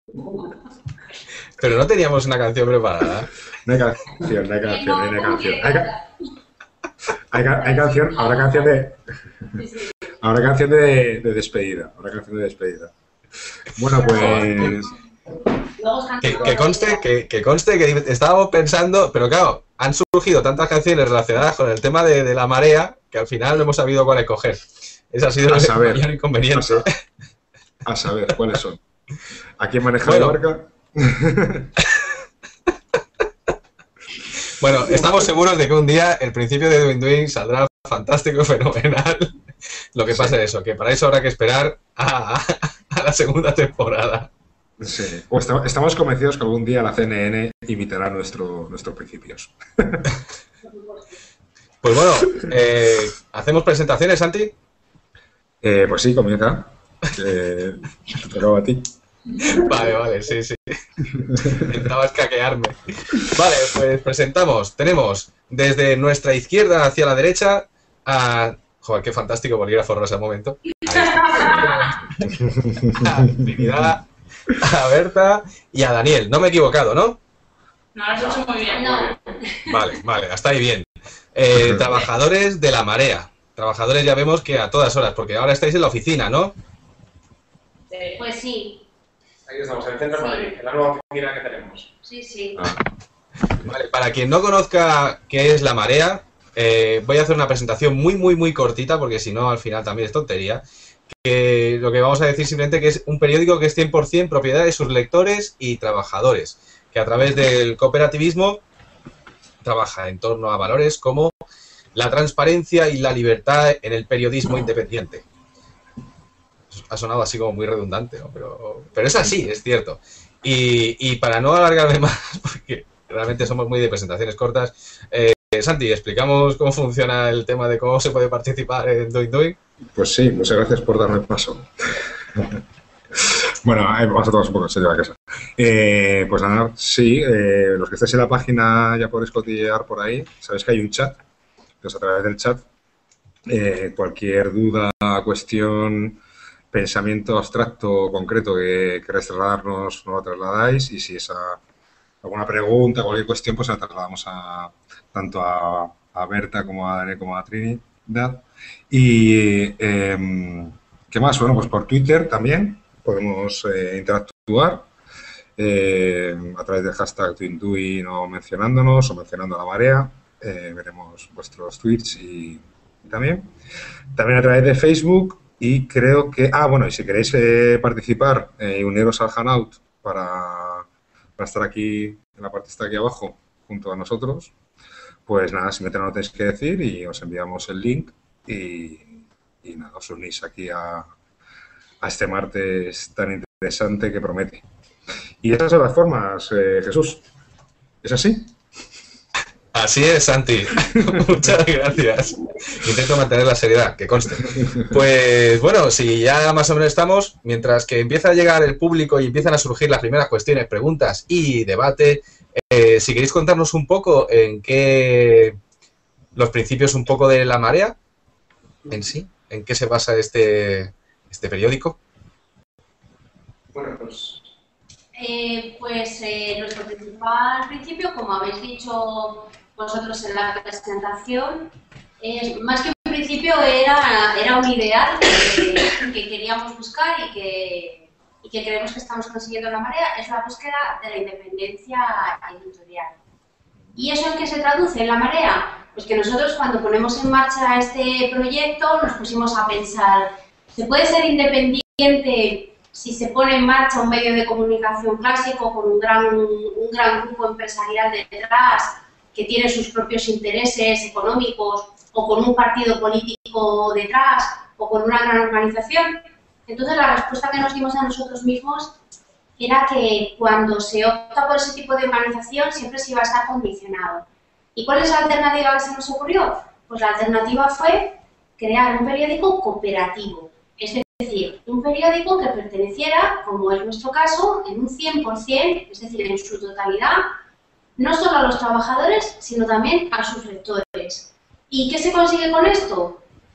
Pero no teníamos una canción preparada. No hay canción, no hay canción, no hay canción. Hay canción, habrá canción de... Habrá canción de despedida. Habrá canción de despedida. Bueno, pues... Que conste que estábamos pensando, pero claro, han surgido tantas canciones relacionadas con el tema de la marea que al final no hemos sabido cuál escoger. Ese ha sido el mayor inconveniente. A saber, ¿cuáles son? ¿A quién maneja la barca? Bueno, estamos seguros de que un día el principio de Doing Doing saldrá fantástico, fenomenal. Lo que pasa es eso, que para eso habrá que esperar a la segunda temporada. Sí. O estamos convencidos que algún día la CNN imitará nuestros principios. Pues bueno, ¿hacemos presentaciones, Santi? Pues sí, comienza. Te tocaba a ti. Vale, sí. Intentaba escaquearme. Vale, pues presentamos. Tenemos desde nuestra izquierda hacia la derecha a... Joder, qué fantástico bolígrafo rosa al momento. A Trinidad, a Berta y a Daniel. No me he equivocado, ¿no? No, lo has hecho muy bien. No. Vale, hasta ahí bien. Trabajadores de la marea. Trabajadores ya vemos que a todas horas, porque ahora estáis en la oficina, ¿no? Pues sí. Aquí estamos, en el centro de Madrid, en la nueva oficina que tenemos. Sí. Vale, para quien no conozca qué es la marea, voy a hacer una presentación muy cortita, porque si no al final también es tontería. Que lo que vamos a decir simplemente que es un periódico que es 100% propiedad de sus lectores y trabajadores, que a través del cooperativismo trabaja en torno a valores como la transparencia y la libertad en el periodismo independiente. Ha sonado así como muy redundante, ¿no? Pero es así, es cierto. Y para no alargarme más, porque realmente somos muy de presentaciones cortas, Santi, ¿explicamos cómo funciona el tema de cómo se puede participar en Doing Doing? Pues sí, muchas gracias por darme paso. Bueno, vamos a tomarnos un poco en serio la casa. Pues nada, sí, los que estéis en la página ya podéis cotillear por ahí. Sabéis que hay un chat, entonces a través del chat cualquier duda, cuestión, pensamiento abstracto o concreto que queráis trasladarnos, nos lo trasladáis, y si es alguna pregunta, cualquier cuestión, pues la trasladamos tanto a Berta como a Daniel como a Trinidad. Y ¿qué más? Bueno, pues por Twitter también podemos interactuar a través del hashtag DoingDoing o mencionándonos o mencionando a la marea. Veremos vuestros tweets y también a través de Facebook. Y creo que... bueno, y si queréis participar y uniros al Hangout para estar aquí, en la parte está aquí abajo, junto a nosotros, pues nada, simplemente no lo tenéis que decir y os enviamos el link y nada, os unís aquí a este martes tan interesante que promete. Y esas son las formas, Jesús. ¿Es así? Así es, Santi. Muchas gracias. Intento mantener la seriedad, que conste. Pues bueno, si ya más o menos estamos, mientras que empieza a llegar el público y empiezan a surgir las primeras cuestiones, preguntas y debate, si queréis contarnos un poco en qué... los principios un poco de la marea en sí, en qué se basa este periódico. Bueno, pues... Nuestro principal principio, como habéis dicho vosotros en la presentación, más que un principio era un ideal que queríamos buscar y que creemos que estamos consiguiendo en la marea, es la búsqueda de la independencia editorial. ¿Y eso en qué se traduce en la marea? Pues que nosotros cuando ponemos en marcha este proyecto nos pusimos a pensar, ¿se puede ser independiente si se pone en marcha un medio de comunicación clásico con un gran grupo empresarial detrás que tiene sus propios intereses económicos o con un partido político detrás o con una gran organización? Entonces la respuesta que nos dimos a nosotros mismos era que cuando se opta por ese tipo de organización siempre se iba a estar condicionado. ¿Y cuál es la alternativa que se nos ocurrió? Pues la alternativa fue crear un periódico cooperativo. Es decir, un periódico que perteneciera, como es nuestro caso, en un 100%, es decir, en su totalidad, no solo a los trabajadores, sino también a sus lectores. ¿Y qué se consigue con esto?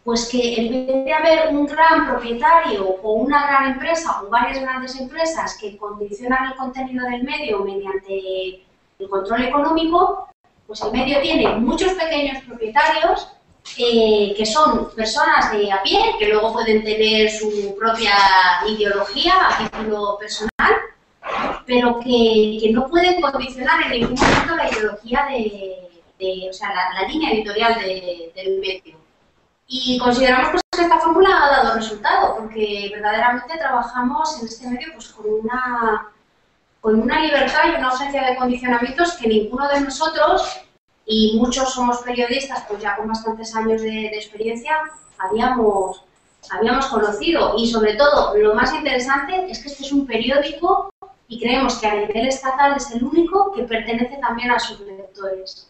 pues que en vez de haber un gran propietario o una gran empresa o varias grandes empresas que condicionan el contenido del medio mediante el control económico, pues el medio tiene muchos pequeños propietarios que son personas de a pie, que luego pueden tener su propia ideología a título personal, pero que no pueden condicionar en ningún momento la ideología o sea, la línea editorial del medio. Y consideramos pues, que esta fórmula ha dado resultado, porque verdaderamente trabajamos en este medio pues, con una libertad y una ausencia de condicionamientos que ninguno de nosotros, y muchos somos periodistas pues ya con bastantes años de experiencia, habíamos conocido. Y sobre todo, lo más interesante es que este es un periódico y creemos que a nivel estatal es el único que pertenece también a sus lectores.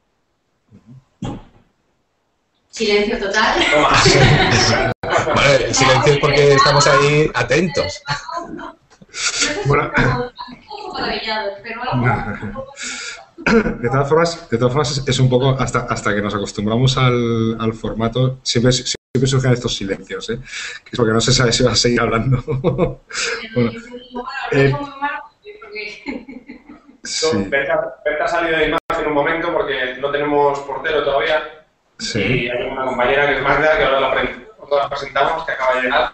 Silencio total. Bueno, el silencio es porque estamos ahí atentos. Bueno. Maravillados, pero De todas formas es un poco, hasta que nos acostumbramos al formato, siempre surgen estos silencios, ¿eh? Que es porque no se sabe si va a seguir hablando. Bueno, sí. Berta ha salido de imagen un momento porque no tenemos portero todavía. Sí. Y hay una compañera que es Magda, que ahora la presentamos, que acaba de llegar.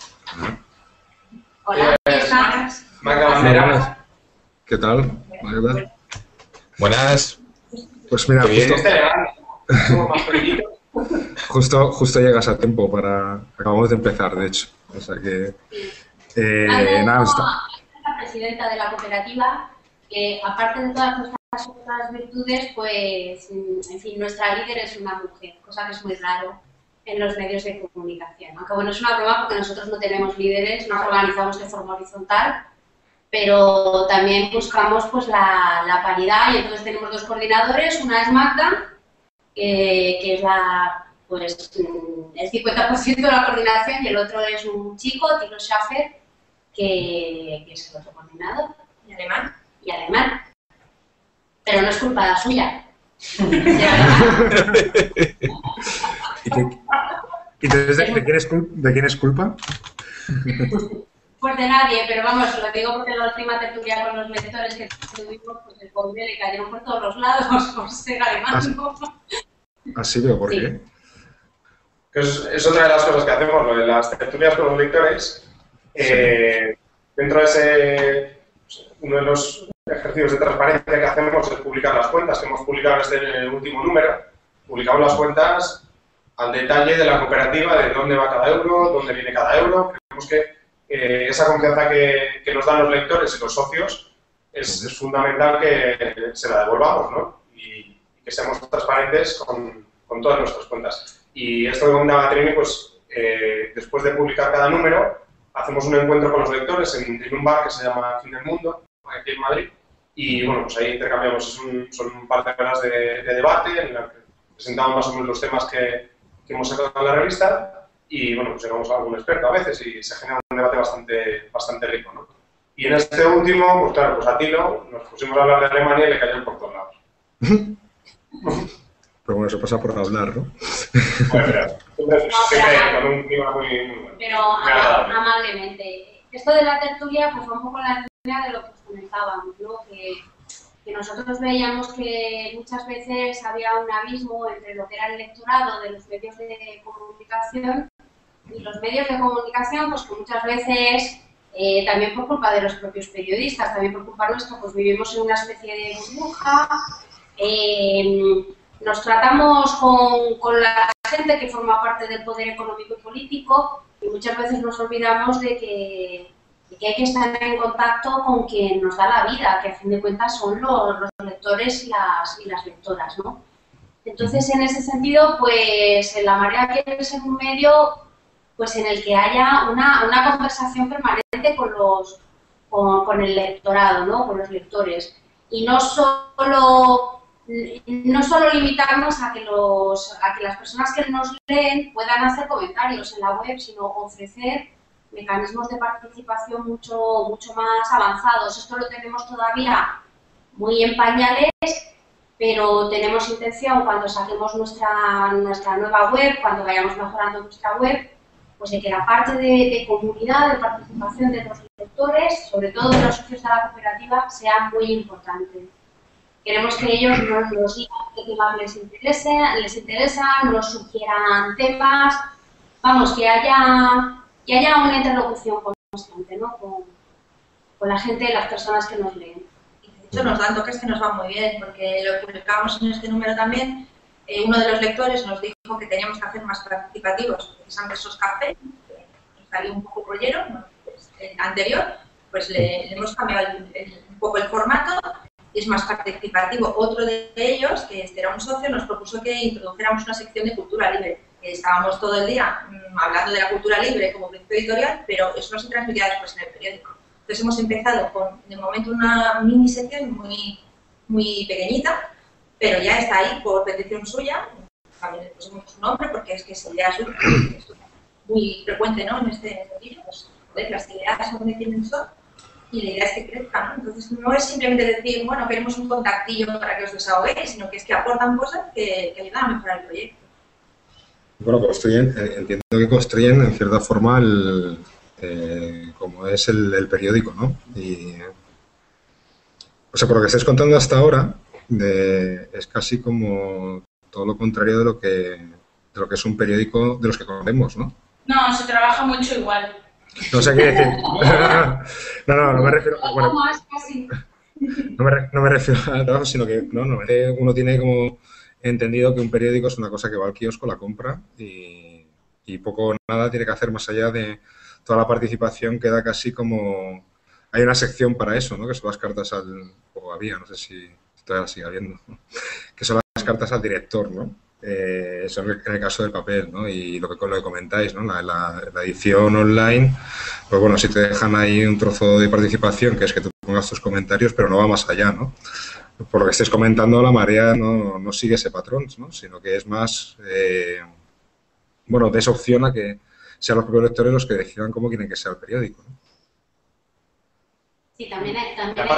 Hola, ¿estás? Magda Bandera. ¿Qué tal, Magda? Buenas. Pues mira, justo llegas a tiempo acabamos de empezar, de hecho. O sea que... nada, está. La presidenta de la cooperativa, que aparte de todas nuestras otras virtudes, pues, en fin, nuestra líder es una mujer, cosa que es muy raro en los medios de comunicación. Aunque bueno, es una broma porque nosotros no tenemos líderes, nos organizamos de forma horizontal, pero también buscamos pues la paridad y entonces tenemos dos coordinadores, una es Magda, que es pues, el 50% de la coordinación, y el otro es un chico, Tilo Schaffer, que es el otro coordinador, y alemán. Pero no es culpa suya. ¿Y de quién es culpa? Pues de nadie, pero vamos, lo digo porque la última tertulia con los lectores que tuvimos, pues el pobre le cayeron por todos los lados, por ser alemán. ¿Así? ¿Pero por qué? Es otra de las cosas que hacemos, lo de las tertulias con los lectores. Dentro de ese, uno de los ejercicios de transparencia que hacemos es publicar las cuentas, que hemos publicado en este último número. Publicamos las cuentas al detalle de la cooperativa, de dónde va cada euro, dónde viene cada euro. Creemos que esa confianza que nos dan los lectores y los socios es fundamental que se la devolvamos, ¿no? Y que seamos transparentes con todas nuestras cuentas. Y esto que comentaba Trini, pues después de publicar cada número, hacemos un encuentro con los lectores en un bar que se llama Fin del Mundo, aquí en Madrid, y bueno, pues ahí intercambiamos, son un par de horas de debate en la que presentamos más o menos los temas que hemos sacado en la revista, y bueno, pues llegamos a algún experto a veces y se genera un debate bastante rico, ¿no? Y en este último, pues claro, pues a Tilo nos pusimos a hablar de Alemania y le cayó por todos lados. Pero bueno, eso pasa por hablar, ¿no? Bueno, con un clima muy bueno. Pero amablemente. Esto de la tertulia pues va un poco en la línea de lo que os comentábamos, ¿no? Que nosotros veíamos que muchas veces había un abismo entre lo que era el lectorado de los medios de comunicación y los medios de comunicación, pues que muchas veces, también por culpa de los propios periodistas, también por culpa nuestra, pues vivimos en una especie de burbuja, nos tratamos con la gente que forma parte del poder económico y político y muchas veces nos olvidamos de que hay que estar en contacto con quien nos da la vida, que a fin de cuentas son los lectores y las lectoras, ¿no? Entonces, en ese sentido, pues La Marea quiere ser un medio pues, en el que haya una conversación permanente con el lectorado, ¿no? Con los lectores. Y no solo limitarnos a que las personas que nos leen puedan hacer comentarios en la web, sino ofrecer mecanismos de participación mucho más avanzados. Esto lo tenemos todavía muy en pañales pero tenemos intención cuando saquemos nuestra nueva web, cuando vayamos mejorando nuestra web, pues de que la parte de comunidad, de participación de los lectores, sobre todo de los socios de la cooperativa, sea muy importante. Queremos que ellos nos digan qué temas les interesa, nos sugieran temas, vamos, que haya una interlocución constante, ¿no? con la gente, las personas que nos leen. De hecho, nos dan toques que nos van muy bien, porque lo publicamos en este número también. Uno de los lectores nos dijo que teníamos que hacer más participativos, precisamente esos cafés, que nos salió un poco rollero, ¿no? Pues, el anterior, pues le hemos cambiado un poco el formato y es más participativo. Otro de ellos, que era un socio, nos propuso que introdujéramos una sección de cultura libre. Estábamos todo el día hablando de la cultura libre como principio editorial, pero eso no se transmitía después en el periódico. Entonces hemos empezado con, de momento, una mini sección muy pequeñita, pero ya está ahí por petición suya. También le pusimos su nombre porque es que es idea suya, es muy frecuente, ¿no? En este vídeo, pues, las ideas son de quién son y la idea es que crezcan, ¿no? Entonces no es simplemente decir, bueno, queremos un contactillo para que os desahoguéis, sino que es que aportan cosas que ayudan a mejorar el proyecto. Bueno, entiendo que construyen en cierta forma como es el periódico, ¿no? Y, o sea, por lo que estáis contando hasta ahora, es casi como todo lo contrario de lo que es un periódico de los que conocemos, ¿no? No, se trabaja mucho igual. No sé qué decir. No me refiero. Bueno, no me refiero a trabajo, sino que normalmente uno tiene como entendido que un periódico es una cosa que va al kiosco, la compra y poco o nada tiene que hacer más allá de toda la participación. Queda casi como... Hay una sección para eso, ¿no? Que son las cartas o había, no sé si todavía sigue habiendo, ¿no? Que son las cartas al director, ¿no? Eso en el caso del papel, ¿no? Y lo que comentáis, ¿no? La edición online, pues bueno, si te dejan ahí un trozo de participación, que es que tú pongas tus comentarios, pero no va más allá, ¿no? Por lo que estés comentando, la marea no sigue ese patrón, ¿no? Sino que es más, bueno, de esa opción a que sean los propios lectores los que decidan cómo quieren que sea el periódico, ¿no? Sí, también hay...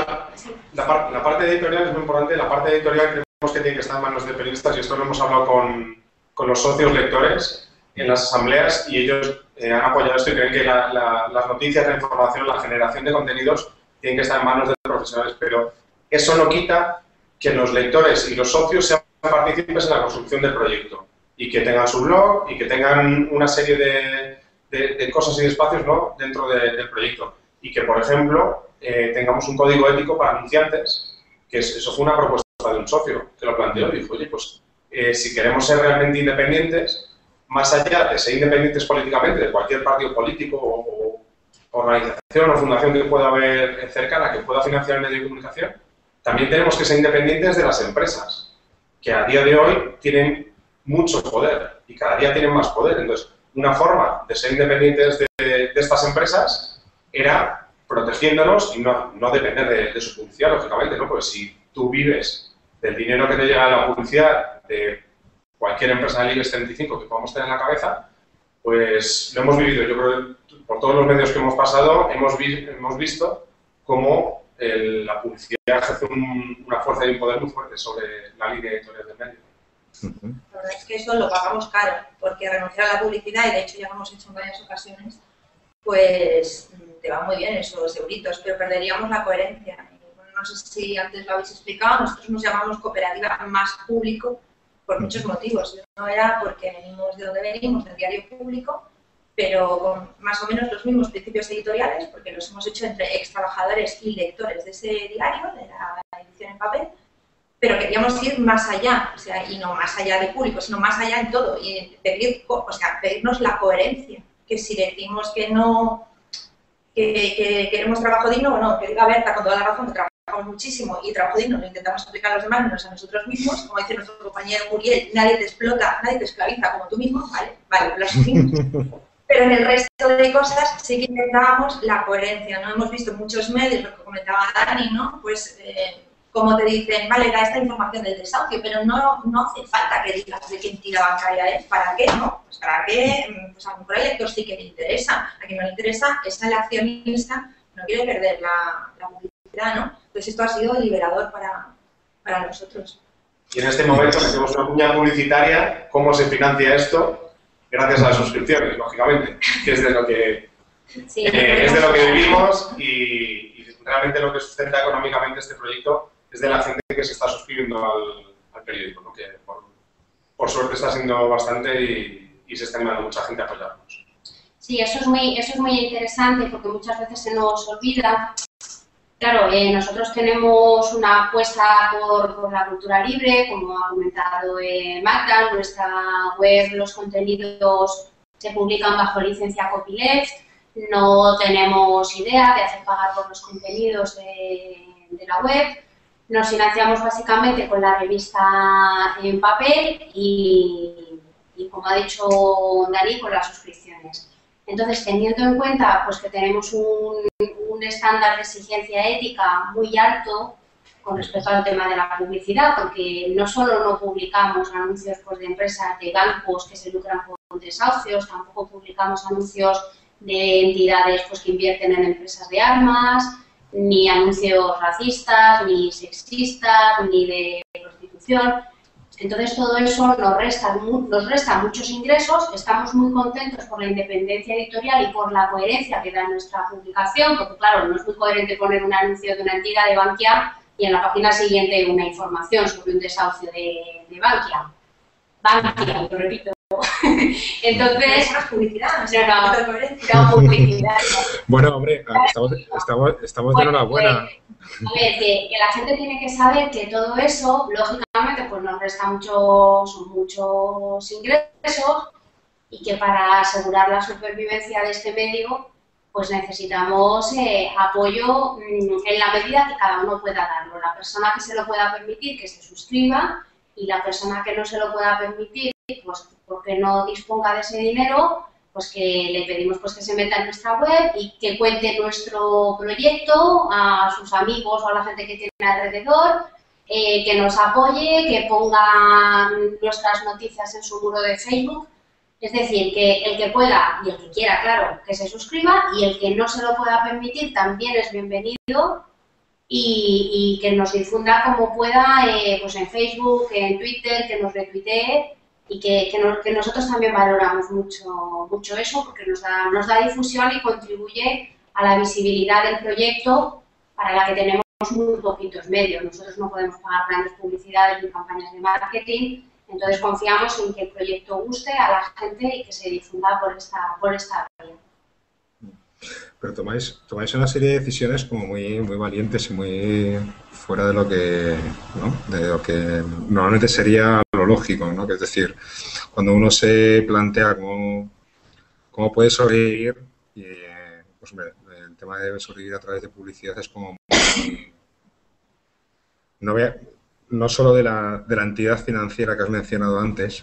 La parte editorial es muy importante. La parte editorial creemos que tiene que estar en manos de periodistas y esto lo hemos hablado con los socios lectores en las asambleas y ellos han apoyado esto y creen que las noticias, la información, la generación de contenidos tienen que estar en manos de profesionales, pero eso no quita que los lectores y los socios sean partícipes en la construcción del proyecto y que tengan su blog y que tengan una serie de cosas y de espacios, ¿no? Dentro del proyecto. Y que, por ejemplo, tengamos un código ético para anunciantes, que eso fue una propuesta de un socio que lo planteó y dijo, oye, pues si queremos ser realmente independientes, más allá de ser independientes políticamente de cualquier partido político o organización o fundación que pueda haber cercana que pueda financiar el medio de comunicación, también tenemos que ser independientes de las empresas, que a día de hoy tienen mucho poder y cada día tienen más poder. Entonces, una forma de ser independientes de estas empresas era protegiéndonos y no depender de su publicidad, lógicamente, ¿no? Porque si tú vives del dinero que te llega a la publicidad de cualquier empresa del IBEX 35 que podamos tener en la cabeza, pues lo hemos vivido. Yo creo que por todos los medios que hemos pasado hemos visto cómo la publicidad ejerce una fuerza y un poder muy fuerte sobre la línea editorial del medio. La verdad es que eso lo pagamos caro, porque renunciar a la publicidad, y de hecho ya lo hemos hecho en varias ocasiones, pues te va muy bien esos euritos, pero perderíamos la coherencia. Bueno, no sé si antes lo habéis explicado, nosotros nos llamamos cooperativa más público por muchos motivos. No era porque venimos de donde venimos, del diario público, pero con más o menos los mismos principios editoriales, porque los hemos hecho entre ex trabajadores y lectores de ese diario, de la edición en papel, pero queríamos ir más allá, o sea, y no más allá de público, sino más allá en todo, y pedirnos la coherencia, que si decimos que no, que queremos trabajo digno, bueno, que diga Berta con toda la razón, que trabajamos muchísimo y trabajo digno lo intentamos aplicar a los demás, menos a nosotros mismos, como dice nuestro compañero Muriel, nadie te explota, nadie te esclaviza como tú mismo, vale, lo asumimos. Pero en el resto de cosas sí que intentábamos la coherencia, ¿no? Hemos visto muchos medios, lo que comentaba Dani, ¿no? Pues como te dicen, vale, da esta información del desahucio, pero no hace falta que digas de qué entidad bancaria es, ¿para qué, no? Pues para qué, pues a lo mejor al lector sí que le interesa, a quien no le interesa es al accionista, no quiere perder la publicidad, ¿no? Entonces esto ha sido liberador para nosotros. Y en este momento metemos una cuña publicitaria, cómo se financia esto, gracias a las suscripciones, lógicamente, que es de lo que, vivimos y realmente lo que sustenta económicamente este proyecto es de la gente que se está suscribiendo al periódico, ¿no? Que por suerte está siendo bastante y se está animando mucha gente a apoyarnos. Sí, eso es muy interesante porque muchas veces se nos olvida. Claro, nosotros tenemos una apuesta por la cultura libre, como ha comentado Magda. En nuestra web los contenidos se publican bajo licencia copyleft. No tenemos idea de hacer pagar por los contenidos de la web. Nos financiamos básicamente con la revista en papel y como ha dicho Dani, con las suscripciones. Entonces, teniendo en cuenta pues, que tenemos un estándar de exigencia ética muy alto con respecto al tema de la publicidad, porque no solo no publicamos anuncios pues, de empresas, de bancos que se lucran con desahucios, tampoco publicamos anuncios de entidades pues, que invierten en empresas de armas, ni anuncios racistas, ni sexistas, ni de prostitución. Entonces, todo eso nos resta muchos ingresos. Estamos muy contentos por la independencia editorial y por la coherencia que da nuestra publicación, porque, claro, no es muy coherente poner un anuncio de una entidad de Bankia y en la página siguiente una información sobre un desahucio de Bankia. Bankia, lo repito. Entonces, no es publicidad, no publicidad. Bueno, hombre, estamos de enhorabuena. A ver, que la gente tiene que saber que todo eso, lógicamente, pues nos resta muchos ingresos y que para asegurar la supervivencia de este medio, pues necesitamos apoyo en la medida que cada uno pueda darlo. La persona que se lo pueda permitir, que se suscriba, y la persona que no se lo pueda permitir, pues porque no disponga de ese dinero, pues que le pedimos pues que se meta en nuestra web y que cuente nuestro proyecto a sus amigos o a la gente que tiene alrededor, que nos apoye, que ponga nuestras noticias en su muro de Facebook. Es decir, que el que pueda y el que quiera, claro, que se suscriba, y el que no se lo pueda permitir también es bienvenido y que nos difunda como pueda pues en Facebook, en Twitter, que nos retuitee. Y que nosotros también valoramos mucho eso porque nos da difusión y contribuye a la visibilidad del proyecto para la que tenemos muy poquitos medios. Nosotros no podemos pagar grandes publicidades ni campañas de marketing, entonces confiamos en que el proyecto guste a la gente y que se difunda por esta vía. Pero tomáis una serie de decisiones como muy valientes y muy fuera de lo que, ¿no? De lo que normalmente sería lo lógico, ¿no? Que es decir, cuando uno se plantea cómo puede sobrevivir, y pues hombre, el tema de sobrevivir a través de publicidad es como muy, no solo de la entidad financiera que has mencionado antes.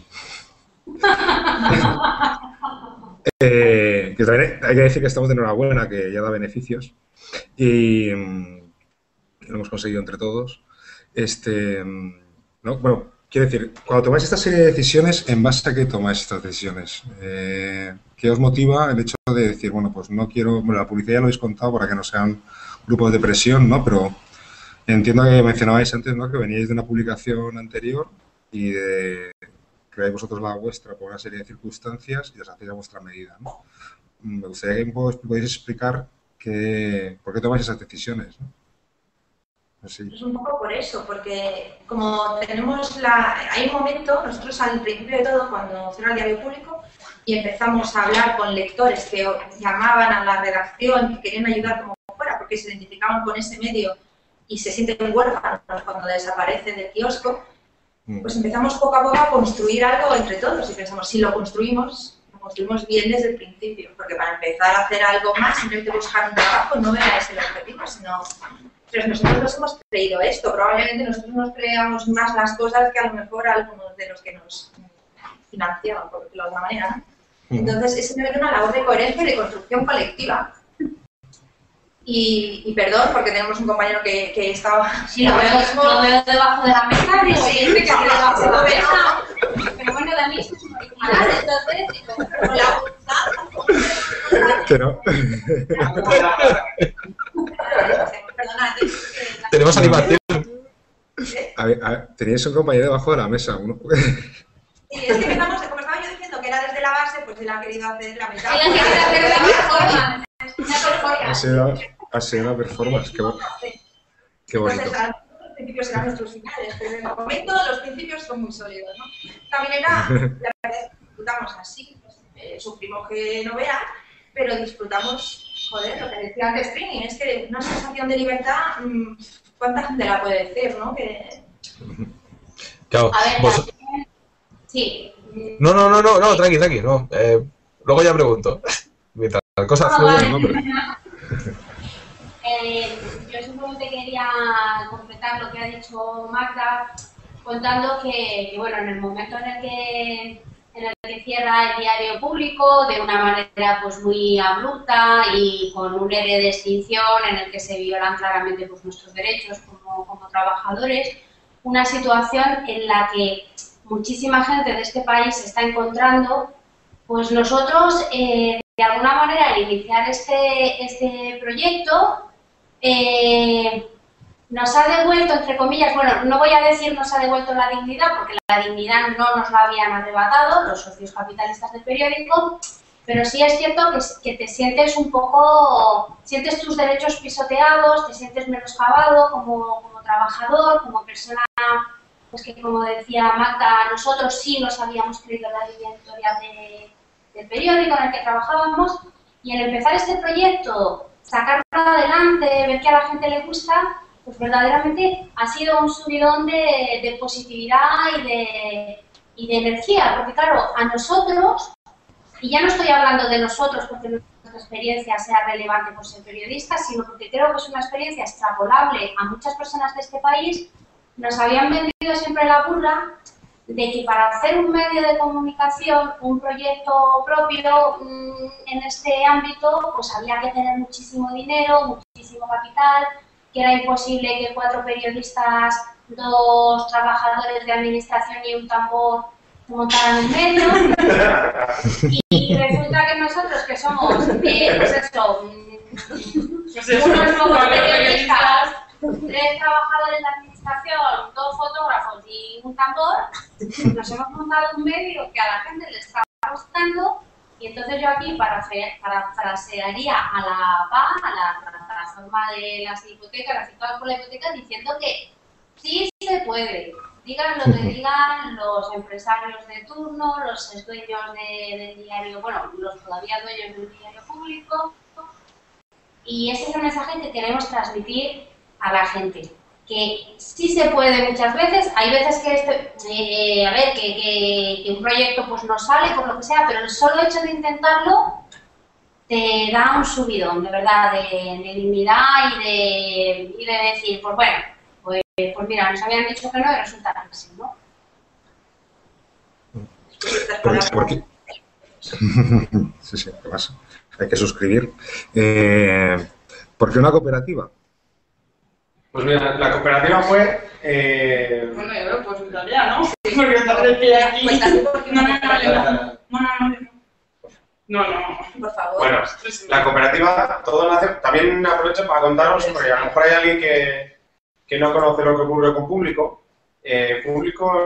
Que también hay que decir que estamos de enhorabuena, que ya da beneficios y lo hemos conseguido entre todos. ¿No? Bueno, quiero decir, cuando tomáis esta serie de decisiones, ¿en base a qué tomáis estas decisiones? ¿Qué os motiva el hecho de decir, bueno, pues no quiero, bueno, la publicidad ya lo habéis contado para que no sean grupos de presión, ¿no? Pero entiendo que mencionabais antes, ¿no? Que veníais de una publicación anterior y creáis vosotros la vuestra por una serie de circunstancias y os hacéis a vuestra medida, ¿no? Me gustaría que un poco podéis explicar por qué tomáis esas decisiones, ¿no? Así. Es un poco por eso, porque como tenemos hay un momento, nosotros al principio de todo, cuando cerró el diario público y empezamos a hablar con lectores que llamaban a la redacción, que querían ayudar como fuera, porque se identificaban con ese medio y se sienten huérfanos cuando desaparecen del kiosco, pues empezamos poco a poco a construir algo entre todos y pensamos, si lo construimos bien desde el principio, porque para empezar a hacer algo más, simplemente buscar un trabajo no era ese el objetivo, sino... Pero nosotros nos hemos creído esto, probablemente nosotros nos creamos más las cosas que a lo mejor algunos de los que nos financiaban, por decirlo de alguna manera. Entonces, es simplemente una labor de coherencia y de construcción colectiva. Y perdón, porque tenemos un compañero que estaba... Sí, lo veo debajo de la mesa, digo, sí, que está debajo de la mesa. Pero bueno, Dani, esto es una original, entonces, con la voluntad... Que no. Perdona, Tenemos animación. teníais un compañero debajo de la mesa. Uno. Sí, es que empezamos, como estaba yo diciendo que era desde la base, pues él ha querido hacer la mitad. Él ha querido hacer la performance. Ha sido una performance. Qué bonito. Entonces, los principios eran nuestros finales, pero en el momento los principios son muy sólidos, ¿no? También era, la verdad, disfrutamos así, pues, sufrimos que no veas, pero disfrutamos, joder, lo que decía antes Trini, es que una sensación de libertad, ¿cuánta gente la puede decir, no? Que... Claro, A ver, vos... también, sí. No, tranqui, no. Luego ya pregunto. Mientras las cosas fluyen, ¿no? Pero... Yo simplemente quería completar lo que ha dicho Magda, contando que, bueno, en el momento en el que cierra el diario público, de una manera pues muy abrupta y con un ERE de extinción en el que se violan claramente pues, nuestros derechos como trabajadores, una situación en la que muchísima gente de este país se está encontrando, pues nosotros, de alguna manera, al iniciar este proyecto, nos ha devuelto, entre comillas, bueno, no voy a decir nos ha devuelto la dignidad, porque la dignidad no nos la habían arrebatado los socios capitalistas del periódico, pero sí es cierto que te sientes un poco, sientes tus derechos pisoteados, te sientes menoscabado como trabajador, como persona, pues que como decía Magda, nosotros sí nos habíamos creído la línea editorial del periódico en el que trabajábamos, y al empezar este proyecto, sacarlo adelante, ver que a la gente le gusta, pues verdaderamente ha sido un subidón de positividad y de energía, porque claro, a nosotros, y ya no estoy hablando de nosotros porque nuestra experiencia sea relevante por ser periodistas, sino porque creo que es una experiencia extrapolable a muchas personas de este país, nos habían vendido siempre la burla de que para hacer un medio de comunicación, un proyecto propio en este ámbito, pues había que tener muchísimo dinero, muchísimo capital, que era imposible que 4 periodistas, 2 trabajadores de administración y un tambor se montaran un medio. Y resulta que nosotros, que somos, pues eso, unos pocos periodistas, 3 trabajadores de administración, 2 fotógrafos y un tambor, nos hemos montado un medio que a la gente le está gustando, y entonces yo aquí parafrasearía a la PA, a la plataforma de las hipotecas, las afectadas por la hipoteca, diciendo que sí se puede. Digan lo que digan los empresarios de turno, los dueños del diario, bueno, los todavía dueños del diario público, y ese es el mensaje que queremos transmitir a la gente. Que sí se puede muchas veces, hay veces que que un proyecto pues no sale por lo que sea, pero el solo hecho de intentarlo te da un subidón, de verdad, de dignidad y de decir, pues bueno, pues mira, nos habían dicho que no y resulta que sí, ¿no? ¿Por qué? Sí, ¿qué pasa? Hay que suscribir. ¿Por qué una cooperativa? Pues mira, la cooperativa fue... Bueno, yo pues en realidad, ¿no? Porque parece aquí... No, por favor. Bueno, la cooperativa, todo nace... También aprovecho para contaros, porque a lo mejor hay alguien que no conoce lo que ocurre con Público. Público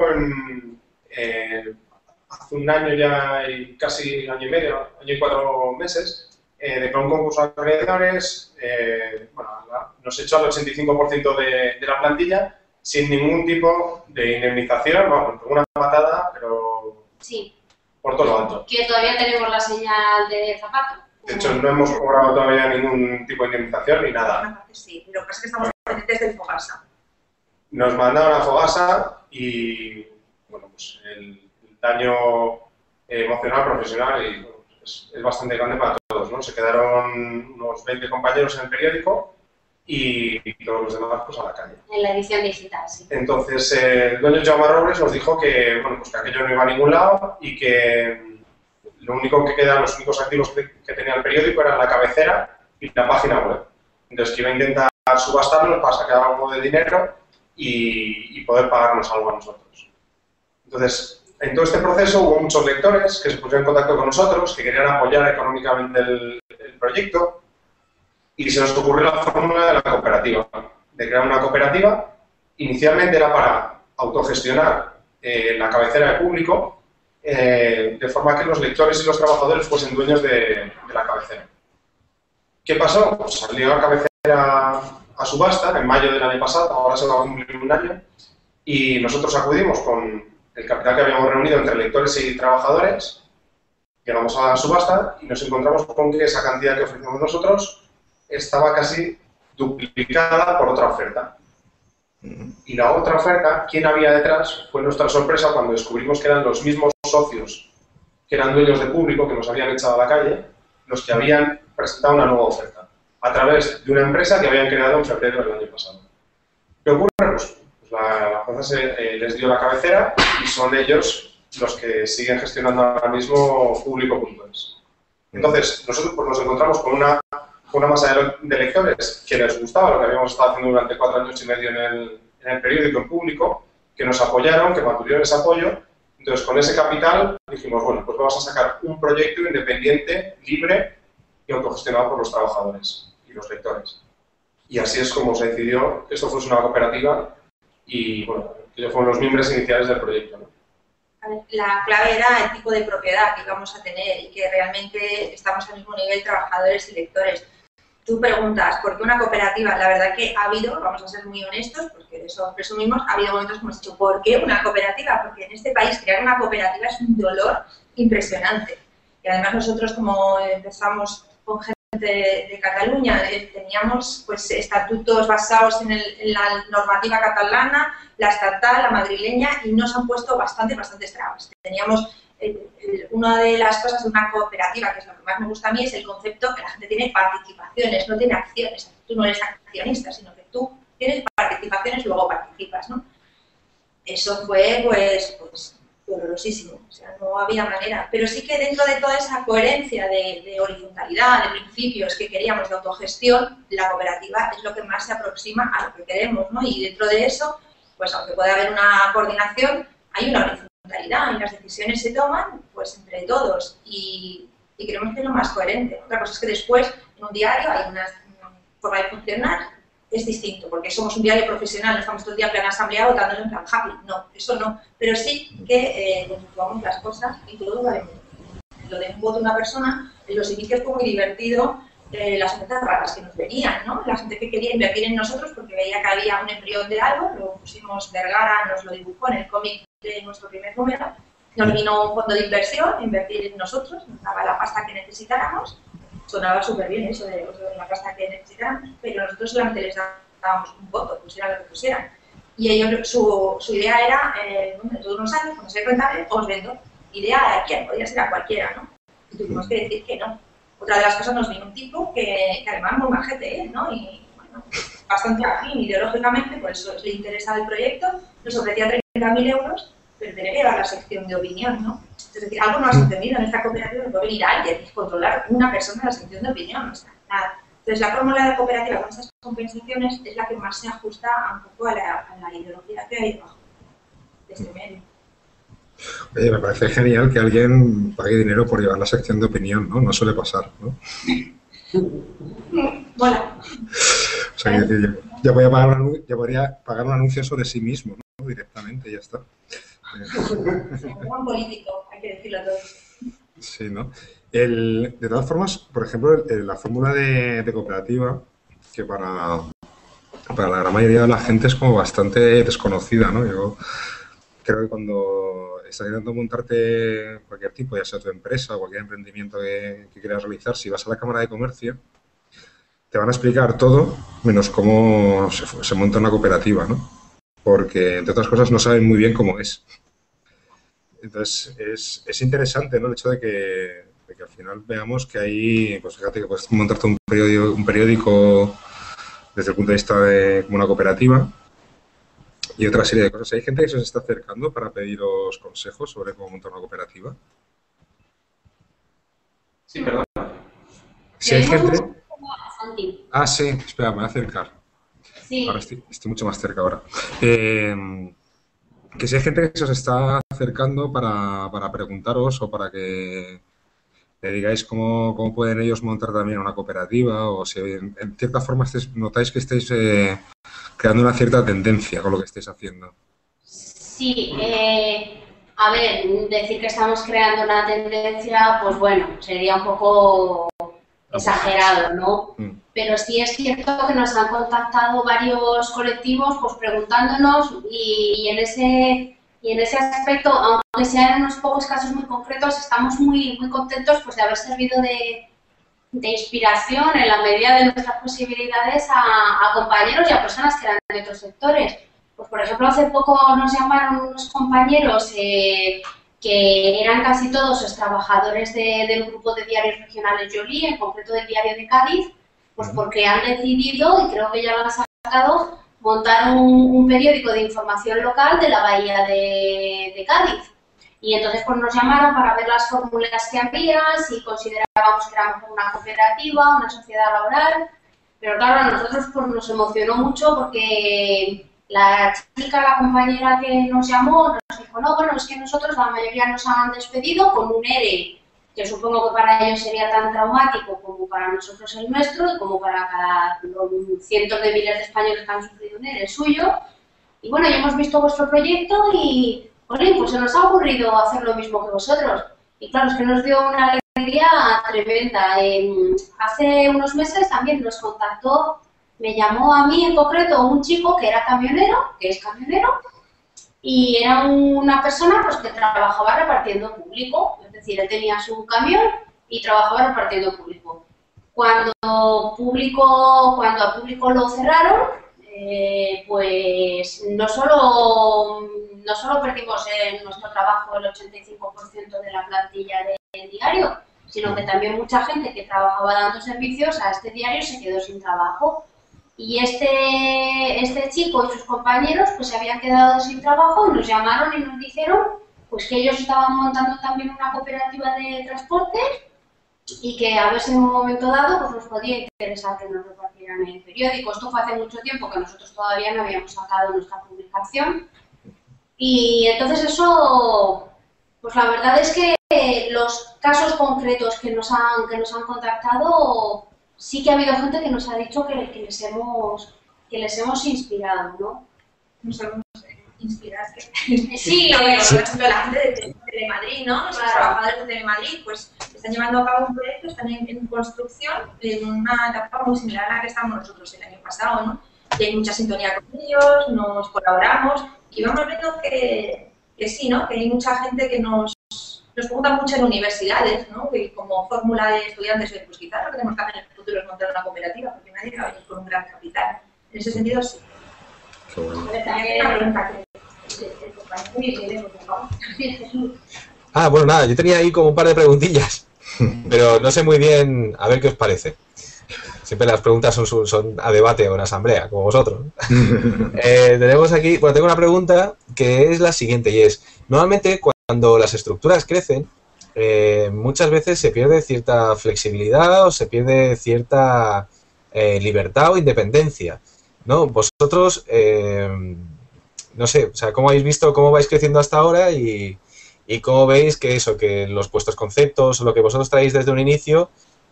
hace un año ya, y casi año y medio, año y 4 meses, declaró un concurso de acreedores, nos echó al 85% de la plantilla sin ningún tipo de indemnización, vamos, una patada, pero sí, por todo lo alto. Que todavía tenemos la señal de zapato. De hecho, no hemos cobrado todavía ningún tipo de indemnización ni nada. Una parte sí, lo que pasa es que estamos pendientes del Fogasa. Nos mandaron a Fogasa y, bueno, pues el daño emocional, profesional y bueno, es bastante grande para todos, ¿no? Se quedaron unos 20 compañeros en el periódico y todos los demás pues a la calle. En la edición digital, sí. Entonces, el dueño Jaume Robles nos dijo que, bueno, pues que aquello no iba a ningún lado y que lo único que queda, los únicos activos que tenía el periódico eran la cabecera y la página web. Entonces, que iba a intentar subastarlos para sacar algo de dinero y poder pagarnos algo a nosotros. Entonces, en todo este proceso hubo muchos lectores que se pusieron en contacto con nosotros, que querían apoyar económicamente el proyecto, y se nos ocurrió la fórmula de la cooperativa, de crear una cooperativa inicialmente era para autogestionar la cabecera de público, de forma que los lectores y los trabajadores fuesen dueños de la cabecera. ¿Qué pasó? Pues salió la cabecera a subasta en mayo del año pasado, ahora se va a cumplir un año, y nosotros acudimos con el capital que habíamos reunido entre lectores y trabajadores, llegamos a la subasta y nos encontramos con que esa cantidad que ofrecimos nosotros estaba casi duplicada por otra oferta. Y la otra oferta, ¿quién había detrás? Fue nuestra sorpresa cuando descubrimos que eran los mismos socios que eran dueños de público, que nos habían echado a la calle, los que habían presentado una nueva oferta, a través de una empresa que habían creado en febrero del año pasado. ¿Qué ocurre? Pues la jueza les dio la cabecera y son ellos los que siguen gestionando ahora mismo público.es. Entonces, nosotros pues, nos encontramos con una masa de lectores que les gustaba lo que habíamos estado haciendo durante 4 años y medio en el periódico en público, que nos apoyaron, que mantuvieron ese apoyo. Entonces, con ese capital dijimos, bueno, pues vamos a sacar un proyecto independiente, libre y autogestionado por los trabajadores y los lectores. Y así es como se decidió que esto fuese una cooperativa y, bueno, ellos fueron los miembros iniciales del proyecto, ¿no? La clave era el tipo de propiedad que íbamos a tener y que realmente estamos al mismo nivel trabajadores y lectores. Tú preguntas, ¿por qué una cooperativa? La verdad que ha habido, vamos a ser muy honestos, porque de eso presumimos, ha habido momentos que hemos dicho, ¿por qué una cooperativa? Porque en este país crear una cooperativa es un dolor impresionante. Y además nosotros, como empezamos con gente de Cataluña, teníamos pues estatutos basados en la normativa catalana, la estatal, la madrileña, y nos han puesto bastantes trabas. Teníamos una de las cosas de una cooperativa, que es lo que más me gusta a mí, es el concepto que la gente tiene participaciones, no tiene acciones. Tú no eres accionista, sino que tú tienes participaciones y luego participas, ¿no? Eso fue, pues dolorosísimo, o sea, no había manera. Pero sí que dentro de toda esa coherencia de horizontalidad, de principios que queríamos de autogestión, la cooperativa es lo que más se aproxima a lo que queremos, ¿no? Y dentro de eso, pues aunque pueda haber una coordinación, hay una horizontalidad y las decisiones se toman pues entre todos y creemos que es lo más coherente. Otra cosa es que después en un diario hay una forma de funcionar, es distinto, porque somos un diario profesional, no estamos todo el día en plan asamblea votando en plan happy, no, eso no, pero sí que consensuamos las cosas y todo vale bien. Lo de un voto de una persona, en los inicios fue muy divertido, las ofertas raras que nos venían, ¿no? La gente que quería invertir en nosotros porque veía que había un embrión de algo, lo pusimos, Vergara nos lo dibujó en el cómic de nuestro primer número, nos vino un fondo de inversión, invertir en nosotros, nos daba la pasta que necesitáramos, sonaba súper bien eso de la pasta que necesitáramos, pero nosotros solamente les dábamos un voto, pusieran lo que pusieran. Y ellos, su idea era, en todos unos años, cuando sea rentable, os vendo. ¿Idea a quién? Podría ser a cualquiera, ¿no? Y tuvimos que decir que no. Otra de las cosas nos vino un tipo que además muy majete, ¿no? Y bueno, bastante afín ideológicamente, por eso le interesa el proyecto, nos ofrecía 30.000 euros, pero tiene que llevar la sección de opinión, ¿no? Es decir, algo no has entendido en esta cooperativa, no puede venir alguien y controlar una persona en la sección de opinión, o sea, nada. Entonces, la fórmula de cooperativa con estas compensaciones es la que más se ajusta un poco a la ideología que hay debajo de este medio. Oye, me parece genial que alguien pague dinero por llevar la sección de opinión, ¿no? No suele pasar, ¿no? Mola. O sea, que ya podría pagar un anuncio sobre sí mismo, ¿no? Directamente, ya está. Un buen político, hay que decirlo todo. Sí, ¿no? De todas formas, por ejemplo, la fórmula de cooperativa, que para la gran mayoría de la gente es como bastante desconocida, ¿no? Yo creo que cuando estás intentando montarte cualquier tipo, ya sea tu empresa o cualquier emprendimiento que quieras realizar, si vas a la Cámara de Comercio, te van a explicar todo, menos cómo se monta una cooperativa, ¿no? Porque, entre otras cosas, no saben muy bien cómo es. Entonces, es interesante, ¿no? El hecho de que al final veamos que hay, pues fíjate que puedes montarte un periódico desde el punto de vista de como una cooperativa y otra serie de cosas. ¿Hay gente que se os está acercando para pediros consejos sobre cómo montar una cooperativa? Sí, perdón. Si hay gente... Santi. Ah, sí, espera, me voy a acercar. Sí. Ahora estoy mucho más cerca ahora. Que si hay gente que se os está acercando para preguntaros o para que le digáis cómo pueden ellos montar también una cooperativa o si en cierta forma notáis que estáis creando una cierta tendencia con lo que estés haciendo. Sí, a ver, decir que estamos creando una tendencia, pues bueno, sería un poco exagerado, ¿no? Pero sí es cierto que nos han contactado varios colectivos pues preguntándonos y en ese aspecto, aunque sean unos pocos casos muy concretos, estamos muy contentos pues de haber servido de inspiración en la medida de nuestras posibilidades a compañeros y a personas que eran de otros sectores. Pues por ejemplo, hace poco nos llamaron unos compañeros que eran casi todos los trabajadores del grupo de diarios regionales Yoli, en concreto del diario de Cádiz, pues porque han decidido, y creo que ya lo han sacado, montar un periódico de información local de la bahía de Cádiz. Y entonces pues nos llamaron para ver las fórmulas que había, si considerábamos que era mejor una cooperativa, una sociedad laboral. Pero claro, a nosotros pues nos emocionó mucho porque la chica, la compañera que nos llamó, nos dijo, no, bueno, es que nosotros la mayoría nos han despedido con un ERE, que supongo que para ellos sería tan traumático como para nosotros el nuestro y como para cada cientos de miles de españoles que han sufrido un ERE el suyo. Y bueno, ya hemos visto vuestro proyecto y, oye, pues se nos ha ocurrido hacer lo mismo que vosotros. Y claro, es que nos dio una alegría tremenda. Hace unos meses también nos contactó, me llamó a mí en concreto un chico que era camionero, que es camionero, y era una persona pues que trabajaba repartiendo público, es decir, él tenía su camión y trabajaba repartiendo público. Cuando a público lo cerraron, pues no solo perdimos en nuestro trabajo el 85% de la plantilla del diario, sino que también mucha gente que trabajaba dando servicios a este diario se quedó sin trabajo. Y este chico y sus compañeros pues se habían quedado sin trabajo y nos llamaron y nos dijeron pues que ellos estaban montando también una cooperativa de transporte y que a ver si en un momento dado pues nos podía interesar que nos repartieran el periódico. Esto fue hace mucho tiempo que nosotros todavía no habíamos sacado nuestra publicación y entonces eso, pues la verdad es que los casos concretos que nos han contactado, sí que ha habido gente que nos ha dicho que les hemos inspirado, ¿no? Nos hemos inspirado. Sí, por ejemplo, la gente de Telemadrid, ¿no? Los trabajadores de Telemadrid, pues están llevando a cabo un proyecto, están en construcción, en una etapa muy similar a la que estamos nosotros el año pasado, ¿no? Y hay mucha sintonía con ellos, nos colaboramos y vamos viendo que sí, ¿no? Que hay mucha gente que nos pregunta mucho en universidades, ¿no? Que como fórmula de estudiantes, pues quizás lo que tenemos que hacer en el futuro es montar una cooperativa, porque nadie va a venir con un gran capital. En ese sentido, sí. Qué bueno. Una pregunta que el compañero por favor. Ah, bueno, nada, yo tenía ahí como un par de preguntillas, pero no sé muy bien, a ver qué os parece. Siempre las preguntas son a debate o en asamblea, como vosotros. Tenemos aquí, bueno, tengo una pregunta que es la siguiente y es, normalmente cuando las estructuras crecen, muchas veces se pierde cierta flexibilidad o se pierde cierta libertad o independencia, ¿no? Vosotros, no sé, o sea, ¿cómo habéis visto cómo vais creciendo hasta ahora y cómo veis que eso, que los vuestros conceptos o lo que vosotros traéis desde un inicio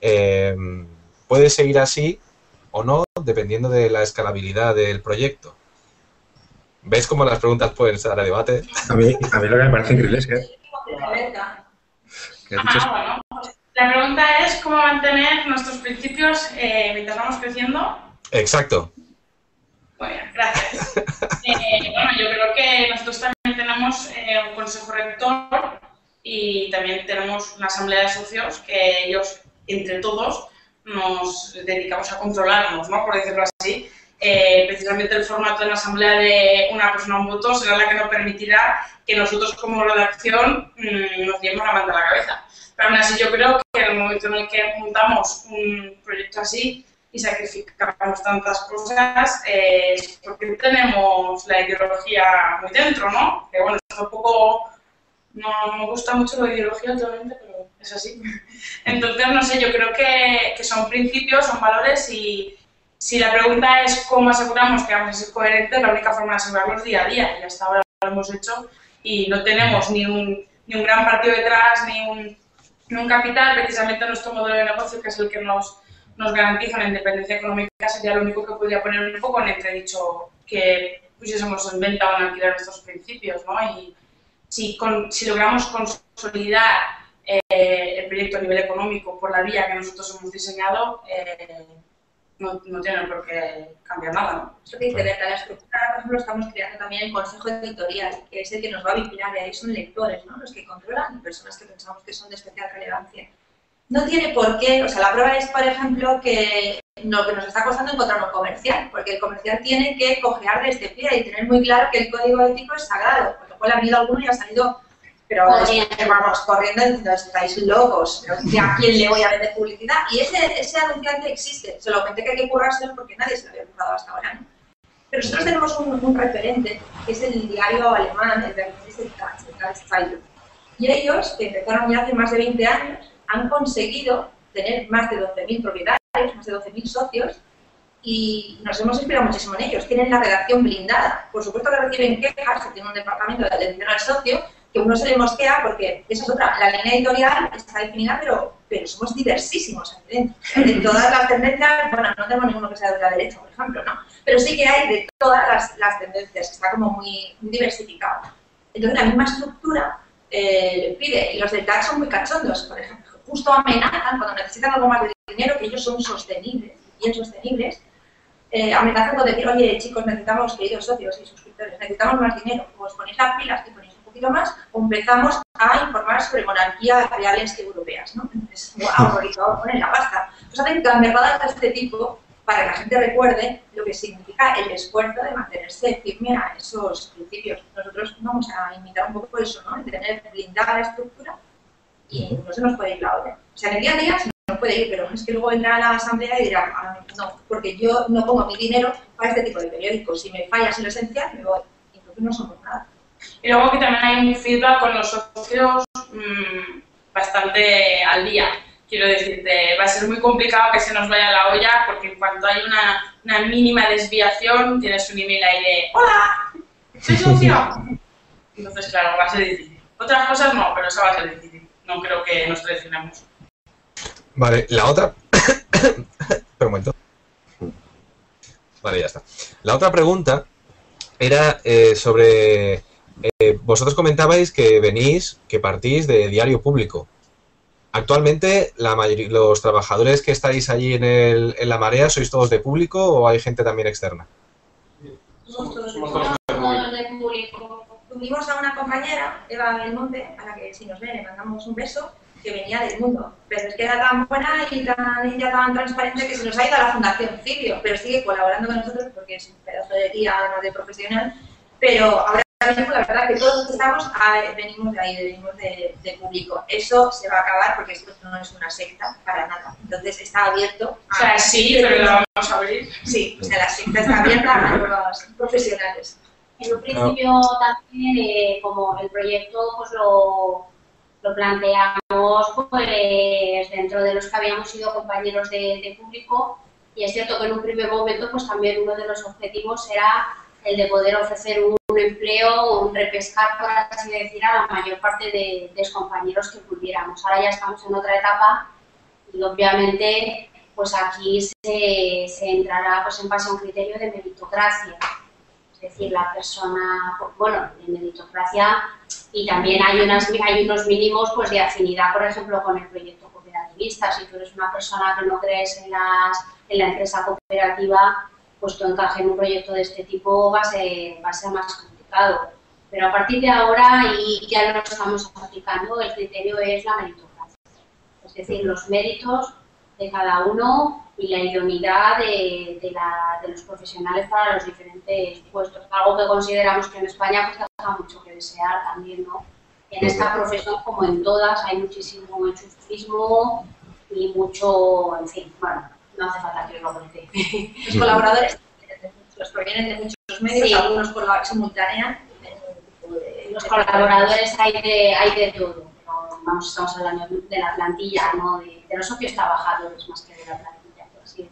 puede seguir así o no, dependiendo de la escalabilidad del proyecto? ¿Veis cómo las preguntas pueden estar a debate? A mí lo que me parece increíble es que has dicho Bueno, pues la pregunta es cómo mantener nuestros principios mientras vamos creciendo. Exacto. Muy bien, gracias. Bueno, yo creo que nosotros también tenemos un consejo rector y también tenemos una asamblea de socios que ellos, entre todos, nos dedicamos a controlarnos, ¿no? Por decirlo así. Precisamente el formato de la asamblea de una persona un voto será la que nos permitirá que nosotros como redacción nos llevemos la manta a la cabeza. Pero aún así yo creo que en el momento en el que montamos un proyecto así y sacrificamos tantas cosas, es porque tenemos la ideología muy dentro, ¿no? Que bueno, tampoco no me gusta mucho la ideología últimamente, pero es así. Entonces, no sé, yo creo que son principios, son valores y si la pregunta es cómo aseguramos que vamos a ser coherentes, la única forma de asegurarlo es día a día, y hasta ahora lo hemos hecho y no tenemos ni un gran partido detrás, ni un capital. Precisamente nuestro modelo de negocio, que es el que nos garantiza la independencia económica, sería lo único que podría poner un poco en entredicho que pusiésemos en venta o en alquiler estos principios, ¿no? Y si logramos consolidar el proyecto a nivel económico por la vía que nosotros hemos diseñado, no tiene por qué cambiar nada, ¿no? Eso que dice Berta, la estructura, por ejemplo, estamos creando también el consejo editorial, que es el que nos va a vigilar, y ahí son lectores, ¿no? Los que controlan y personas que pensamos que son de especial relevancia. No tiene por qué, o sea, la prueba es, por ejemplo, que nos está costando encontrar un comercial, porque el comercial tiene que cojear de este pie y tener muy claro que el código ético es sagrado, por lo cual ha venido alguno y ha salido, pero vamos, corriendo diciendo, estáis locos, pero ¿a quién le voy a vender publicidad? Y ese anunciante existe, solamente que hay que currárselo porque nadie se lo había currado hasta ahora, ¿no? Pero nosotros tenemos un referente, que es el diario alemán, el Berliner Zeitung. Y ellos, que empezaron ya hace más de 20 años, han conseguido tener más de 12.000 propietarios, más de 12.000 socios, y nos hemos inspirado muchísimo en ellos. Tienen la redacción blindada. Por supuesto que reciben quejas, que tienen un departamento de atención al socio, que uno se le mosquea porque esa es otra. La línea editorial está definida, pero somos diversísimos aquí dentro. De todas las tendencias, bueno, no tenemos ninguno que sea de la derecha, por ejemplo, ¿no? Pero sí que hay de todas las tendencias, está como muy diversificado. Entonces, la misma estructura le pide, y los del DAX son muy cachondos, por ejemplo, justo amenazan cuando necesitan algo más de dinero, que ellos son sostenibles, bien sostenibles, amenazan con decir, oye chicos, necesitamos, queridos socios y suscriptores, necesitamos más dinero, o os ponéis las pilas y ponéis un poquito más, o empezamos a informar sobre monarquías reales europeas, ¿no? Entonces, wow, horrorizado, ponen la pasta. Pues hacen gamberradas de este tipo para que la gente recuerde lo que significa el esfuerzo de mantenerse firme a esos principios. Nosotros vamos a imitar un poco eso, ¿no? De tener blindada la estructura y no se nos puede ir la orden. O sea, en el día a día se nos puede ir, pero es que luego vendrá a la asamblea y dirá, no, porque yo no pongo mi dinero para este tipo de periódicos. Si me fallas en lo esencial, me voy. Y entonces no somos nada. Y luego que también hay un feedback con los socios bastante al día. Quiero decirte, va a ser muy complicado que se nos vaya la olla porque en cuanto hay una mínima desviación, tienes un email ahí de ¡hola! ¡Soy socio! Entonces, claro, va a ser difícil. Otras cosas no, pero eso va a ser difícil. No creo que nos traicionemos. Vale, la otra... Espera un momento. Vale, ya está. La otra pregunta era sobre... vosotros comentabais que partís de diario público. Actualmente, los trabajadores que estáis allí en La Marea, ¿sois todos de público o hay gente también externa? Somos todos de público. Tuvimos a una compañera, Eva Belmonte, a la que si nos ve le mandamos un beso, que venía del Mundo. Pero es que era tan buena y ella tan transparente que se nos ha ido a la Fundación Cibio, pero sigue colaborando con nosotros porque es un pedazo de tía, además de profesional. Pero ahora mismo la verdad que todos los que estamos venimos de ahí, venimos de público. Eso se va a acabar porque esto no es una secta para nada. Entonces está abierto a... O sea, sí, pero lo vamos a abrir. Sí, o sea, la secta está abierta a nuevos profesionales. En un principio también, como el proyecto pues lo planteamos pues dentro de los que habíamos sido compañeros de público, y es cierto que en un primer momento pues también uno de los objetivos era el de poder ofrecer un empleo o un repescar, por así decir, a la mayor parte de los compañeros que pudiéramos. Ahora ya estamos en otra etapa y obviamente pues aquí se entrará pues en base a un criterio de meritocracia. Es decir, la persona, bueno, de meritocracia, y también hay unos mínimos pues de afinidad, por ejemplo, con el proyecto cooperativista. Si tú eres una persona que no crees en la empresa cooperativa, pues tu encaje en un proyecto de este tipo va a ser más complicado. Pero a partir de ahora, y ya lo estamos aplicando, el criterio es la meritocracia. Es decir, los méritos de cada uno y la idoneidad de los profesionales para los diferentes puestos. Algo que consideramos que en España pues deja mucho que desear también, ¿no? En esta profesión, como en todas, hay muchísimo enchufismo y mucho, en fin, bueno, no hace falta que os lo cuente. Los colaboradores los provienen de muchos medios, sí. Algunos simultanean. Los colaboradores hay de todo. Vamos, estamos hablando de la plantilla, ¿no? De los socios trabajadores más que de la plantilla. Así.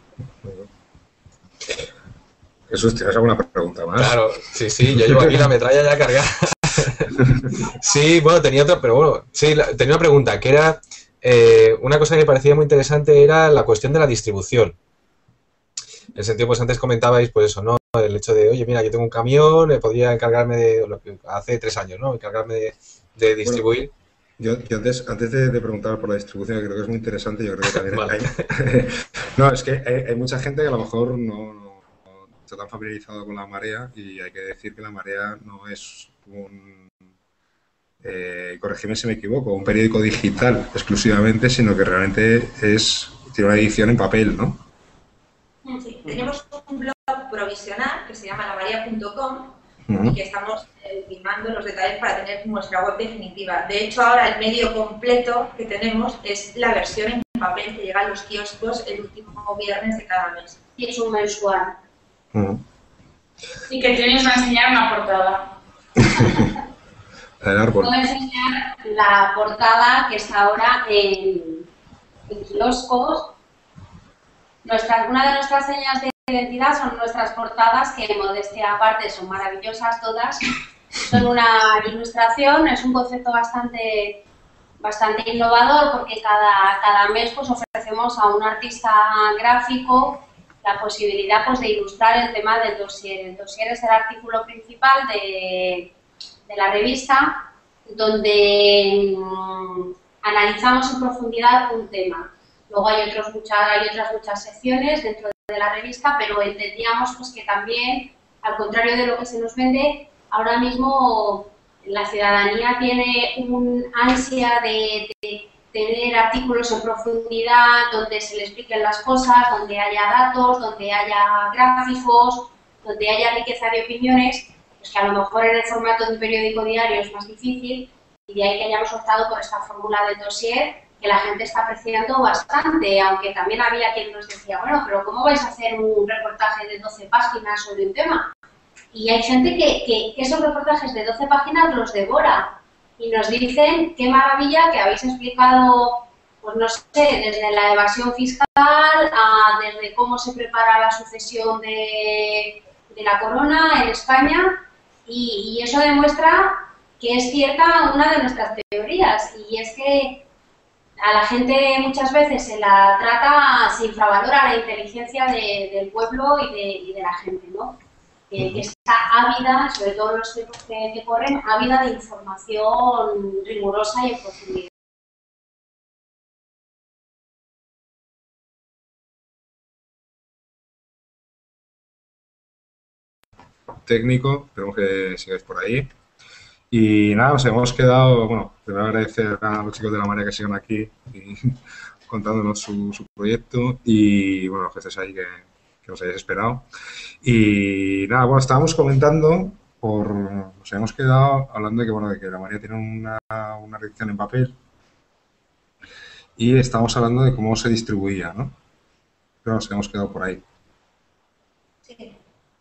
Jesús, ¿tienes alguna pregunta más? Claro, sí, yo llevo aquí la metralla ya cargada. Sí, bueno, tenía otra, pero bueno, sí, tenía una pregunta, que era, una cosa que me parecía muy interesante era la cuestión de la distribución. En el sentido, pues antes comentabais, pues eso, ¿no? El hecho de, oye, mira, yo tengo un camión, podría encargarme de, lo que hace 3 años, ¿no? Encargarme de distribuir. Yo antes de preguntar por la distribución, que creo que es muy interesante, yo creo que también Vale. No, es que hay mucha gente que a lo mejor no está tan familiarizado con la marea, y hay que decir que la marea no es corregidme si me equivoco, un periódico digital exclusivamente, sino que realmente tiene una edición en papel, ¿no? Sí, tenemos un blog provisional que se llama lamarea.com y que estamos ultimando los detalles para tener nuestra web definitiva. De hecho, ahora el medio completo que tenemos es la versión en papel que llega a los kioscos el último viernes de cada mes. Y es un mensual. Y que tienes que enseñar una portada. El árbol. Puedo enseñar la portada que está ahora en kioscos. Una de nuestras señas de identidad son nuestras portadas, que modestia aparte son maravillosas todas. Son una ilustración, es un concepto bastante innovador, porque cada mes pues ofrecemos a un artista gráfico la posibilidad pues de ilustrar el tema del dossier. El dossier es el artículo principal de la revista, donde analizamos en profundidad un tema. Luego hay otras muchas secciones dentro de la revista, pero entendíamos pues que también, al contrario de lo que se nos vende, ahora mismo la ciudadanía tiene un ansia de tener artículos en profundidad, donde se le expliquen las cosas, donde haya datos, donde haya gráficos, donde haya riqueza de opiniones, pues que a lo mejor en el formato de un periódico diario es más difícil, y de ahí que hayamos optado por esta fórmula del dossier, que la gente está apreciando bastante, aunque también había quien nos decía, bueno, pero ¿cómo vais a hacer un reportaje de 12 páginas sobre un tema? Y hay gente que esos reportajes de 12 páginas los devora y nos dicen qué maravilla que habéis explicado, pues no sé, desde la evasión fiscal desde cómo se prepara la sucesión de la corona en España, y eso demuestra que es cierta una de nuestras teorías, y es que a la gente muchas veces se la trata, se infravalora la inteligencia del pueblo y de la gente, ¿no? Que está ávida, sobre todo en los tiempos que corren, ávida de información rigurosa y en profundidad. Técnico, esperemos que sigáis por ahí. Y nada, nos hemos quedado, bueno, primero agradecer a los chicos de la marea que sigan aquí y contándonos su proyecto, y bueno, los que estéis ahí que nos hayáis esperado. Y nada, bueno, estábamos comentando, nos hemos quedado hablando de que, bueno, de que la marea tiene una edición en papel, y estamos hablando de cómo se distribuía, ¿no? Pero nos hemos quedado por ahí. Sí.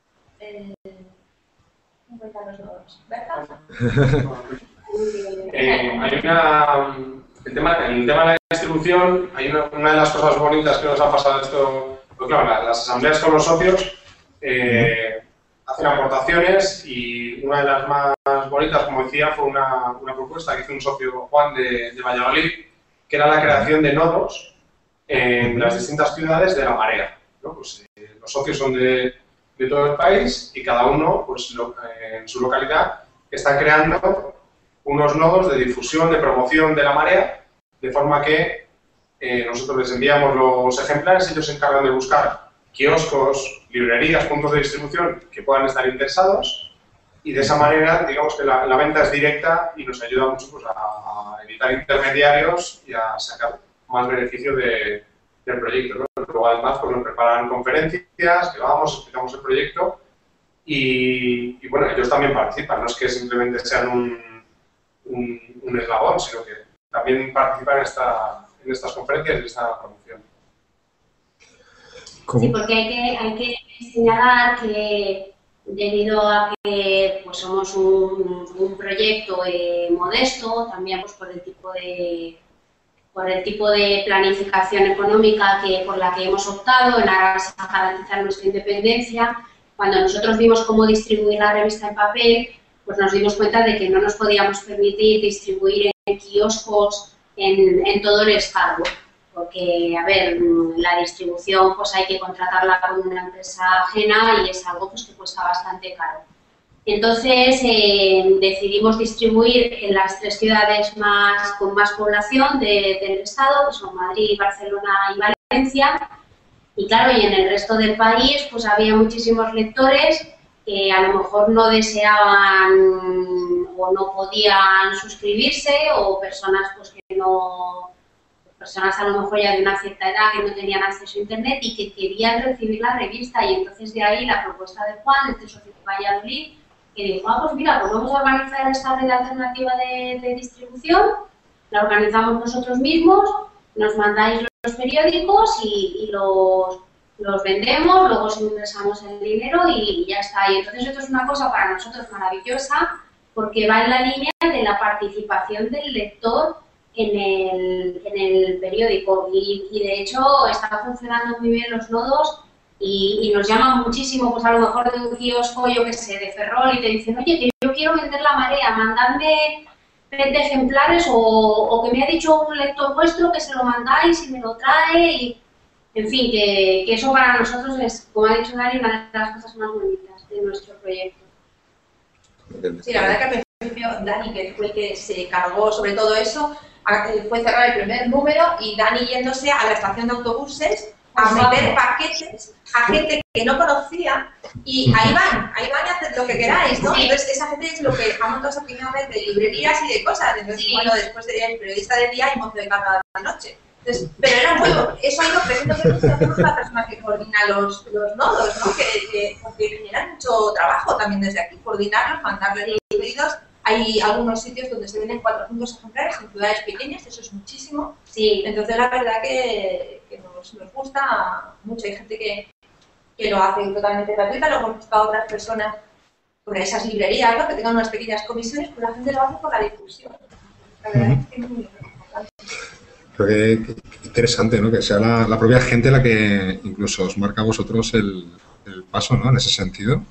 El tema de la distribución, hay una de las cosas bonitas que nos ha pasado esto, porque claro, las asambleas con los socios hacen aportaciones, y una de las más bonitas, como decía, fue una propuesta que hizo un socio, Juan, de Valladolid, que era la creación de nodos en las distintas ciudades de la marea, ¿no? Pues, los socios son de todo el país, y cada uno, pues, en su localidad, está creando unos nodos de difusión, de promoción de la marea, de forma que nosotros les enviamos los ejemplares, ellos se encargan de buscar kioscos, librerías, puntos de distribución que puedan estar interesados, y de esa manera, digamos que la venta es directa y nos ayuda mucho, pues, a evitar intermediarios y a sacar más beneficio del proyecto, ¿no? Luego, además, pues, nos preparan conferencias, que vamos, explicamos el proyecto, y bueno, ellos también participan, no es que simplemente sean un eslabón, sino que también participan en estas conferencias y en esta promoción. Sí, porque hay que señalar que, debido a que pues somos un proyecto modesto, también pues por el tipo de planificación económica por la que hemos optado en aras a garantizar nuestra independencia, cuando nosotros vimos cómo distribuir la revista en papel, pues nos dimos cuenta de que no nos podíamos permitir distribuir en kioscos en todo el estado. porque, a ver, la distribución pues hay que contratarla con una empresa ajena y es algo pues que cuesta bastante caro. Entonces decidimos distribuir en las 3 ciudades con más población del Estado, que son Madrid, Barcelona y Valencia. Y claro, y en el resto del país pues había muchísimos lectores que a lo mejor no deseaban o no podían suscribirse, o personas pues que no, personas a lo mejor ya de una cierta edad que no tenían acceso a internet y que querían recibir la revista. Y entonces de ahí la propuesta de Juan, este socio de Valladolid, que dijo, pues mira, pues vamos a organizar esta red alternativa de distribución, la organizamos nosotros mismos, nos mandáis los periódicos y los vendemos, luego os ingresamos el dinero y ya está. Y entonces esto es una cosa para nosotros maravillosa, porque va en la línea de la participación del lector en el periódico y de hecho está funcionando muy bien los nodos. Y nos llaman muchísimo, pues a lo mejor de un kiosco, yo que sé, de Ferrol, y te dicen, oye, que yo quiero vender La Marea, mandadme 20 ejemplares, o que me ha dicho un lector vuestro que se lo mandáis y me lo trae, y en fin, que eso para nosotros es, como ha dicho Dani, una de las cosas más bonitas de nuestro proyecto. Sí, la verdad que al principio Dani, que fue el que se cargó sobre todo eso, fue cerrar el primer número y Dani yéndose a la estación de autobuses a meter paquetes a gente que no conocía y ahí van a hacer lo que queráis, ¿no? Entonces esa gente es lo que ha montado esa pequeña red de librerías y de cosas. Entonces, bueno, después del periodista del día y mozo de carga de la noche. Entonces, pero era muy, eso ha ido creciendo, hacemos la persona que coordina los nodos, ¿no? Porque generan mucho trabajo también desde aquí, coordinarlos, mandarles los pedidos. Hay algunos sitios donde se venden 400 ejemplares en ciudades pequeñas, eso es muchísimo. Sí. Entonces la verdad que nos gusta mucho. Hay gente que lo hace totalmente gratuita, luego hemos buscado a otras personas sobre esas librerías, ¿no? Que tengan unas pequeñas comisiones, pues la gente lo hace por la difusión. La verdad es que es muy importante. Creo que interesante, ¿no? Que sea la propia gente la que incluso os marca a vosotros el paso, ¿no? En ese sentido.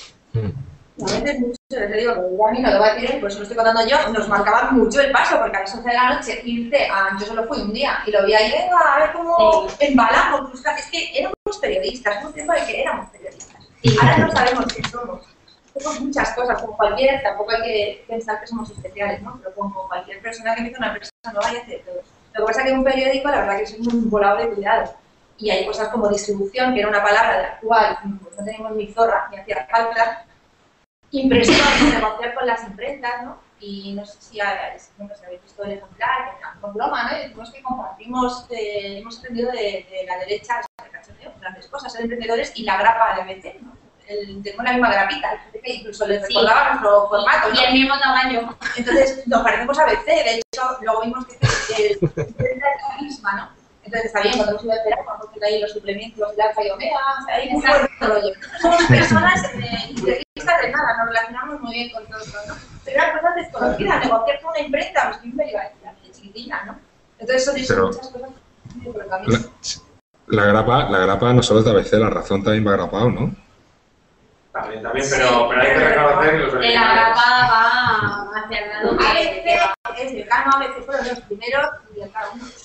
A veces mucho, les digo, que a mí no lo voy a decir, pues lo estoy contando yo, nos marcaban mucho el paso, porque a las 11 de la noche irte yo solo fui un día y lo vi ahí, venga, a ver cómo embalamos, es que éramos periodistas, un tiempo en que éramos periodistas. Ahora no sabemos qué somos. Somos muchas cosas, como cualquier, tampoco hay que pensar que somos especiales, ¿no? Pero como cualquier persona que empieza una empresa nueva y hace todo. Lo que pasa es que en un periódico, la verdad que es un volado de cuidado. Y hay cosas como distribución, que era una palabra de la cual pues, no tenemos ni zorra, ni hacía falta. Impresión, negociar con las imprentas, ¿no? Y no sé si habéis visto el ejemplar, con broma, ¿no? Decimos que compartimos, hemos aprendido de la derecha, el cachondeo, grandes cosas, ser emprendedores y la grapa de ABC, ¿no? Tenemos la misma grapita, que incluso les recordaba nuestro formato, ¿no? Y el mismo tamaño. Entonces nos parecemos a ABC, de hecho, luego vimos que es la misma, ¿no? Entonces está bien, cuando nos iba a esperar, cuando nos ahí los suplementos de alfa y omega, ahí muy buen rollo. Somos personas integristas de nada, nos relacionamos muy bien con todo eso, ¿no? Pero eran cosas desconocidas, negociar con una imprenta, pues que me iba a decir, la chiquitina, ¿no? Entonces son muchas cosas muy por el camino. La grapa no solo es de ABC, La Razón también va agrapado, ¿no? También, pero hay que reconocer que los originales... La grapa va hacia el lado ABC es Decano, ABC fueron los primeros y el cada uno.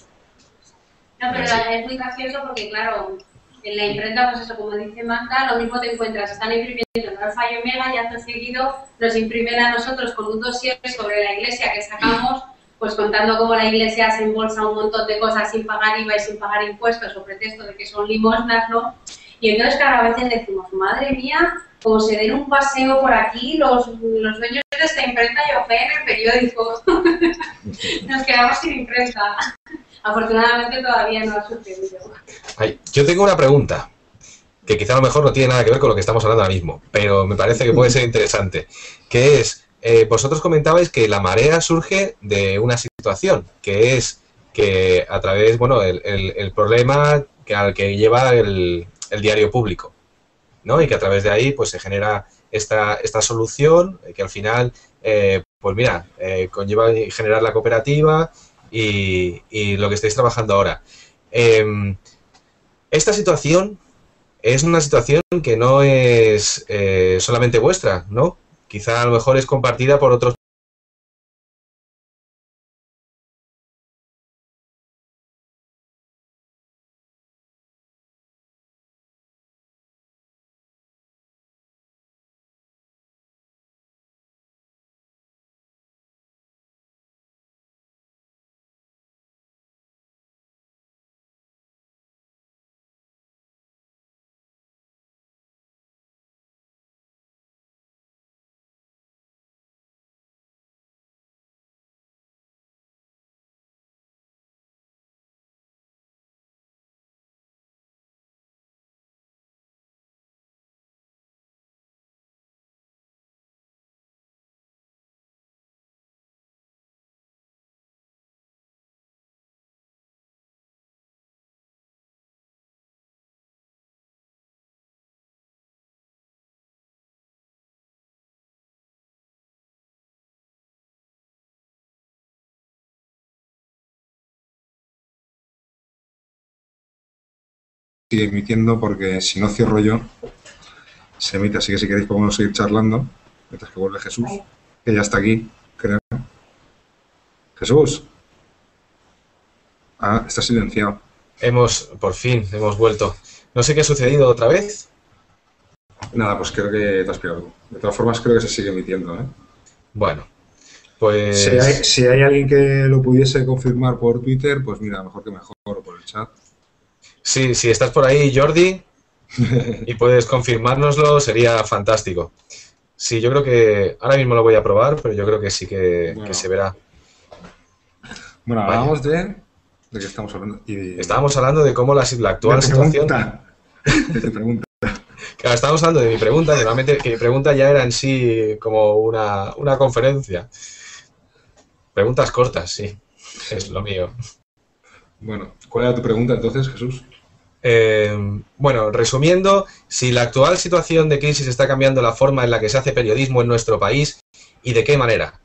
No, pero es muy gracioso porque, claro, en la imprenta, pues eso, como dice Magda, lo mismo te encuentras, están imprimiendo en alfa y omega y acto seguido nos imprimen a nosotros con un dossier sobre la iglesia que sacamos, pues contando cómo la iglesia se embolsa un montón de cosas sin pagar IVA y sin pagar impuestos, o pretexto de que son limosnas, ¿no? Y entonces, claro, a veces decimos, madre mía, como se den un paseo por aquí, los dueños de esta imprenta y ofeen el periódico. Nos quedamos sin imprenta. Afortunadamente todavía no ha sucedido. Yo tengo una pregunta, que quizá a lo mejor no tiene nada que ver con lo que estamos hablando ahora mismo, pero me parece que puede ser interesante, que es, vosotros comentabais que La Marea surge de una situación, que es que a través, bueno, el problema al que lleva el diario público, ¿no? Y que a través de ahí pues se genera esta solución, que al final, pues mira, conlleva generar la cooperativa y lo que estáis trabajando ahora. Esta situación es una situación que no es solamente vuestra, ¿no? Quizá a lo mejor es compartida por otros sigue emitiendo porque si no cierro yo, se emite. Así que si queréis podemos seguir charlando mientras que vuelve Jesús, que ya está aquí, creo. Jesús. Ah, está silenciado. Por fin, hemos vuelto. No sé qué ha sucedido otra vez. Nada, pues creo que te has pirado. De todas formas, creo que se sigue emitiendo, ¿eh? Bueno, pues... Si hay alguien que lo pudiese confirmar por Twitter, pues mira, mejor que mejor, o por el chat. Sí, si estás por ahí, Jordi, y puedes confirmárnoslo, sería fantástico. Sí, yo creo que... Ahora mismo lo voy a probar, pero yo creo que sí que se verá. Bueno, hablamos de qué estamos hablando. Estábamos hablando de cómo la actual situación... De tu pregunta. Claro, estábamos hablando de mi pregunta, y normalmente que mi pregunta ya era en sí como una conferencia. Preguntas cortas, sí, es lo mío. Bueno, ¿cuál era tu pregunta entonces, Jesús? Bueno, resumiendo, si la actual situación de crisis está cambiando la forma en la que se hace periodismo en nuestro país y de qué manera.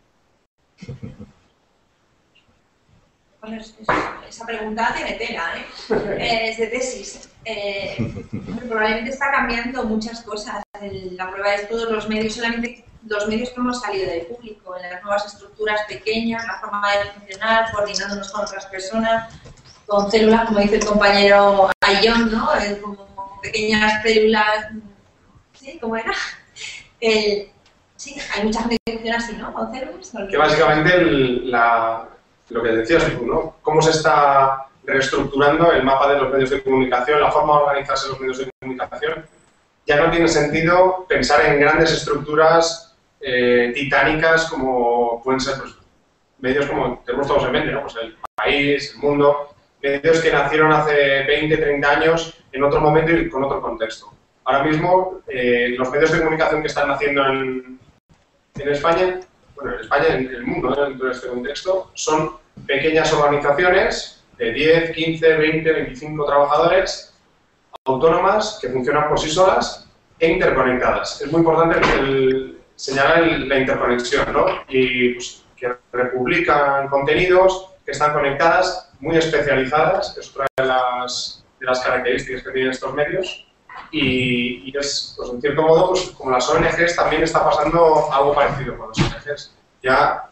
Bueno, esa pregunta tiene tela, ¿eh? Es de tesis. Probablemente está cambiando muchas cosas. La prueba es todos los medios, solamente los medios que hemos salido del público, en las nuevas estructuras pequeñas, la forma de funcionar, coordinándonos con otras personas, con células, como dice el compañero Ayón, ¿no? Como pequeñas células, ¿sí? ¿Cómo era? Sí, hay muchas medios que funcionan así, ¿no? Con células. Que básicamente lo que decías tú, ¿no? Cómo se está reestructurando el mapa de los medios de comunicación, la forma de organizarse los medios de comunicación. Ya no tiene sentido pensar en grandes estructuras titánicas como pueden ser pues, medios como tenemos todos en mente, ¿no? Pues el país, el mundo, medios que nacieron hace 20, 30 años en otro momento y con otro contexto. Ahora mismo, los medios de comunicación que están naciendo en España, bueno, en España, en el mundo, ¿no? Dentro de este contexto, son pequeñas organizaciones de 10, 15, 20, 25 trabajadores autónomas que funcionan por sí solas e interconectadas. Es muy importante señalar la interconexión, ¿no? Y pues, que republican contenidos que están conectadas, muy especializadas, es otra de las características que tienen estos medios. Y es, pues, en cierto modo, pues, como las ONGs, también está pasando algo parecido con las ONGs. Ya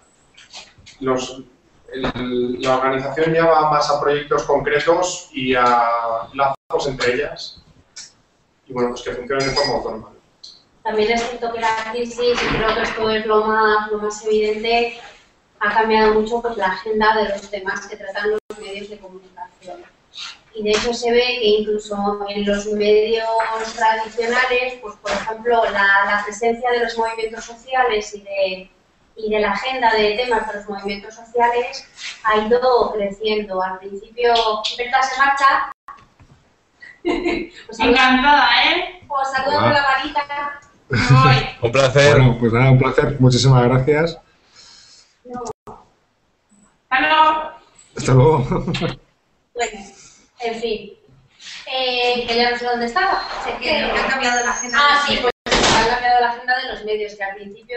la organización ya va más a proyectos concretos y a lazos entre ellas. Y bueno, pues que funcionen de forma autónoma. También es cierto que la crisis, y creo que esto es lo más evidente, ha cambiado mucho pues, la agenda de los temas que tratan los medios de comunicación. Y de hecho se ve que incluso en los medios tradicionales, pues por ejemplo, la presencia de los movimientos sociales y de la agenda de temas de los movimientos sociales ha ido creciendo. Al principio, Berta se marcha. Pues encantada, ¿eh? Pues saludo con la varita. Un placer. Bueno, pues nada, un placer. Muchísimas gracias. No. Hasta luego. Bueno, en fin. Que ya no sé dónde estaba. Sé que han cambiado la agenda. Sí, pues han cambiado la agenda de los medios, que al principio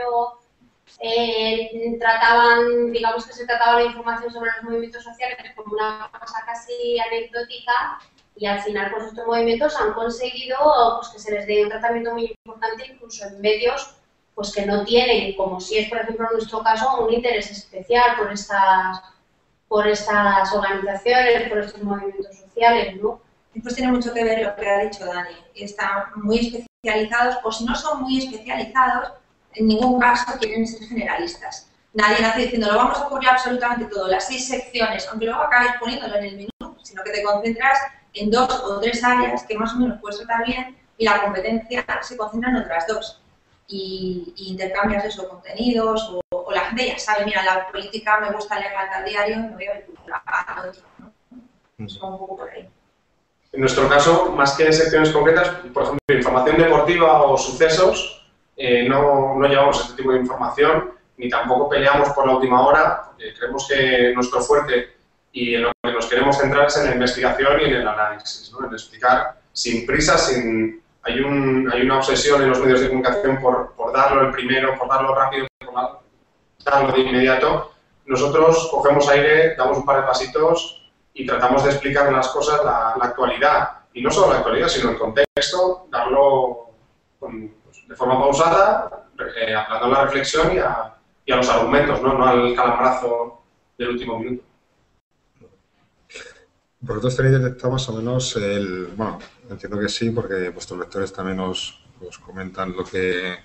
digamos que se trataba la información sobre los movimientos sociales como una cosa casi anecdótica, y al final pues estos movimientos han conseguido pues, que se les dé un tratamiento muy importante incluso en medios pues que no tienen, como si es por ejemplo en nuestro caso, un interés especial por estas organizaciones, por estos movimientos sociales, ¿no? Pues tiene mucho que ver lo que ha dicho Dani. Están muy especializados, o si no son muy especializados, en ningún caso quieren ser generalistas. Nadie nace diciendo, lo vamos a cubrir absolutamente todo, las 6 secciones, aunque luego acabes poniéndolo en el menú, sino que te concentras en 2 o 3 áreas que más o menos puedes tratar bien y la competencia se concentra en otras 2. Y intercambias esos contenidos o la gente ya sabe, mira, la política me gusta leer al diario y me voy a ver cultura a otro, ¿no? Es un poco por ahí. En nuestro caso, más que en secciones concretas, por ejemplo, información deportiva o sucesos, no llevamos este tipo de información, ni tampoco peleamos por la última hora. Creemos que nuestro fuerte y en lo que nos queremos centrar es en la investigación y en el análisis, ¿no? En explicar sin prisa, hay una obsesión en los medios de comunicación por darlo el primero, por darlo rápido, por darlo de inmediato. Nosotros cogemos aire, damos un par de pasitos y tratamos de explicar las cosas, la actualidad y no solo la actualidad, sino el contexto, darlo de forma pausada, apelando a la reflexión y a los argumentos, ¿no? No al calambrazo del último minuto. ¿Vosotros tenéis detectado más o menos bueno, entiendo que sí, porque vuestros lectores también os comentan lo que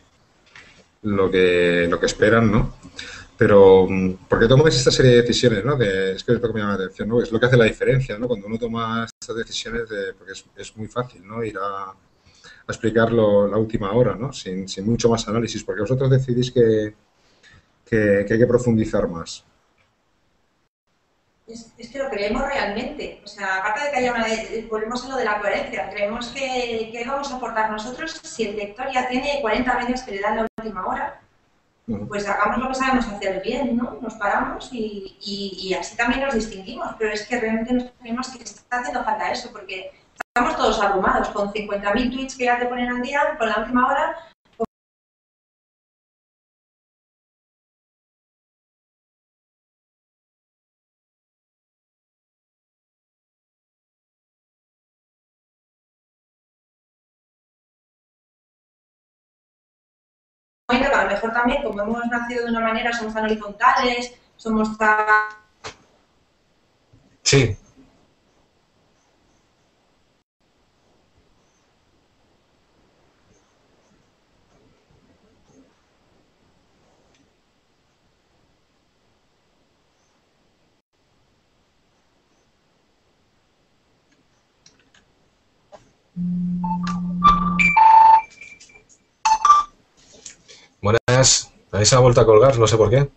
esperan, ¿no? Pero, ¿por qué tomáis esta serie de decisiones, no? Es que es lo que me llama la atención, ¿no? Es lo que hace la diferencia, ¿no? Cuando uno toma estas decisiones, porque es muy fácil, ¿no? Ir a explicarlo la última hora, ¿no? Sin mucho más análisis, porque vosotros decidís que hay que profundizar más. Es que lo creemos realmente. O sea, aparte de que haya volvemos a lo de la coherencia. Creemos que vamos a aportar nosotros si el lector ya tiene 40 medios que le dan la última hora. Pues hagamos lo que sabemos hacer bien, ¿no? Nos paramos y así también nos distinguimos. Pero es que realmente nos creemos que está haciendo falta eso, porque estamos todos abrumados con 50.000 tweets que ya te ponen al día con la última hora. Que a lo mejor también, como hemos nacido de una manera, somos tan horizontales, somos tan... Sí. Buenas. Ahí se ha vuelto a colgar, no sé por qué.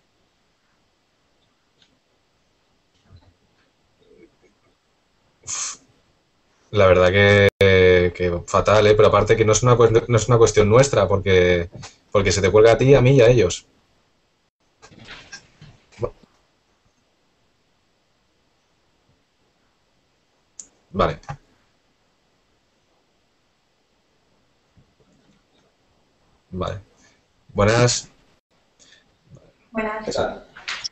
La verdad que fatal, ¿eh? Pero aparte que no es una cuestión nuestra, porque se te cuelga a ti, a mí y a ellos. Vale. Vale. Buenas. Buenas. ¿Qué tal?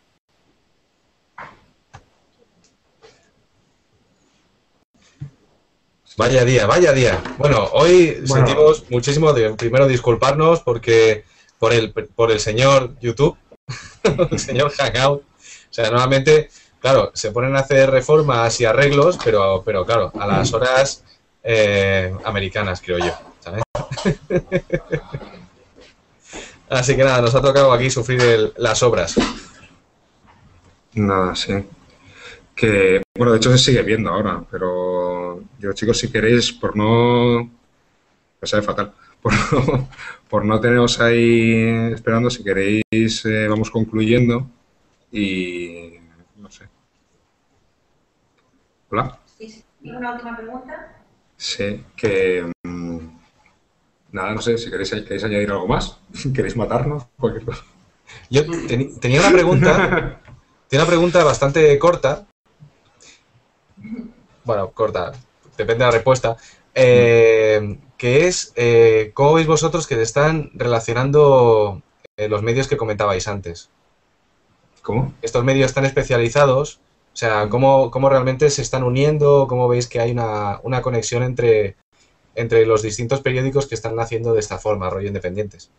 Vaya día, vaya día. Bueno, hoy sentimos muchísimo primero disculparnos porque por el señor YouTube, el señor Hangout. O sea, normalmente, claro, se ponen a hacer reformas y arreglos, pero claro, a las horas americanas, creo yo, ¿sabes? Así que nada, nos ha tocado aquí sufrir las obras. Nada, sí. Que, bueno, de hecho se sigue viendo ahora, pero yo, chicos, si queréis, me sabe fatal, por no teneros ahí esperando, si queréis, vamos concluyendo y no sé. ¿Hola? Sí. ¿Una última pregunta? Sí, que nada, no sé, si queréis añadir algo más, queréis matarnos, cualquier cosa. Yo tenía una pregunta bastante corta. Bueno, corta, depende de la respuesta. Que es, ¿cómo veis vosotros que se están relacionando los medios que comentabais antes? ¿Cómo? Estos medios están especializados, o sea, ¿cómo realmente se están uniendo? ¿Cómo veis que hay una conexión entre los distintos periódicos que están naciendo de esta forma, rollo independientes?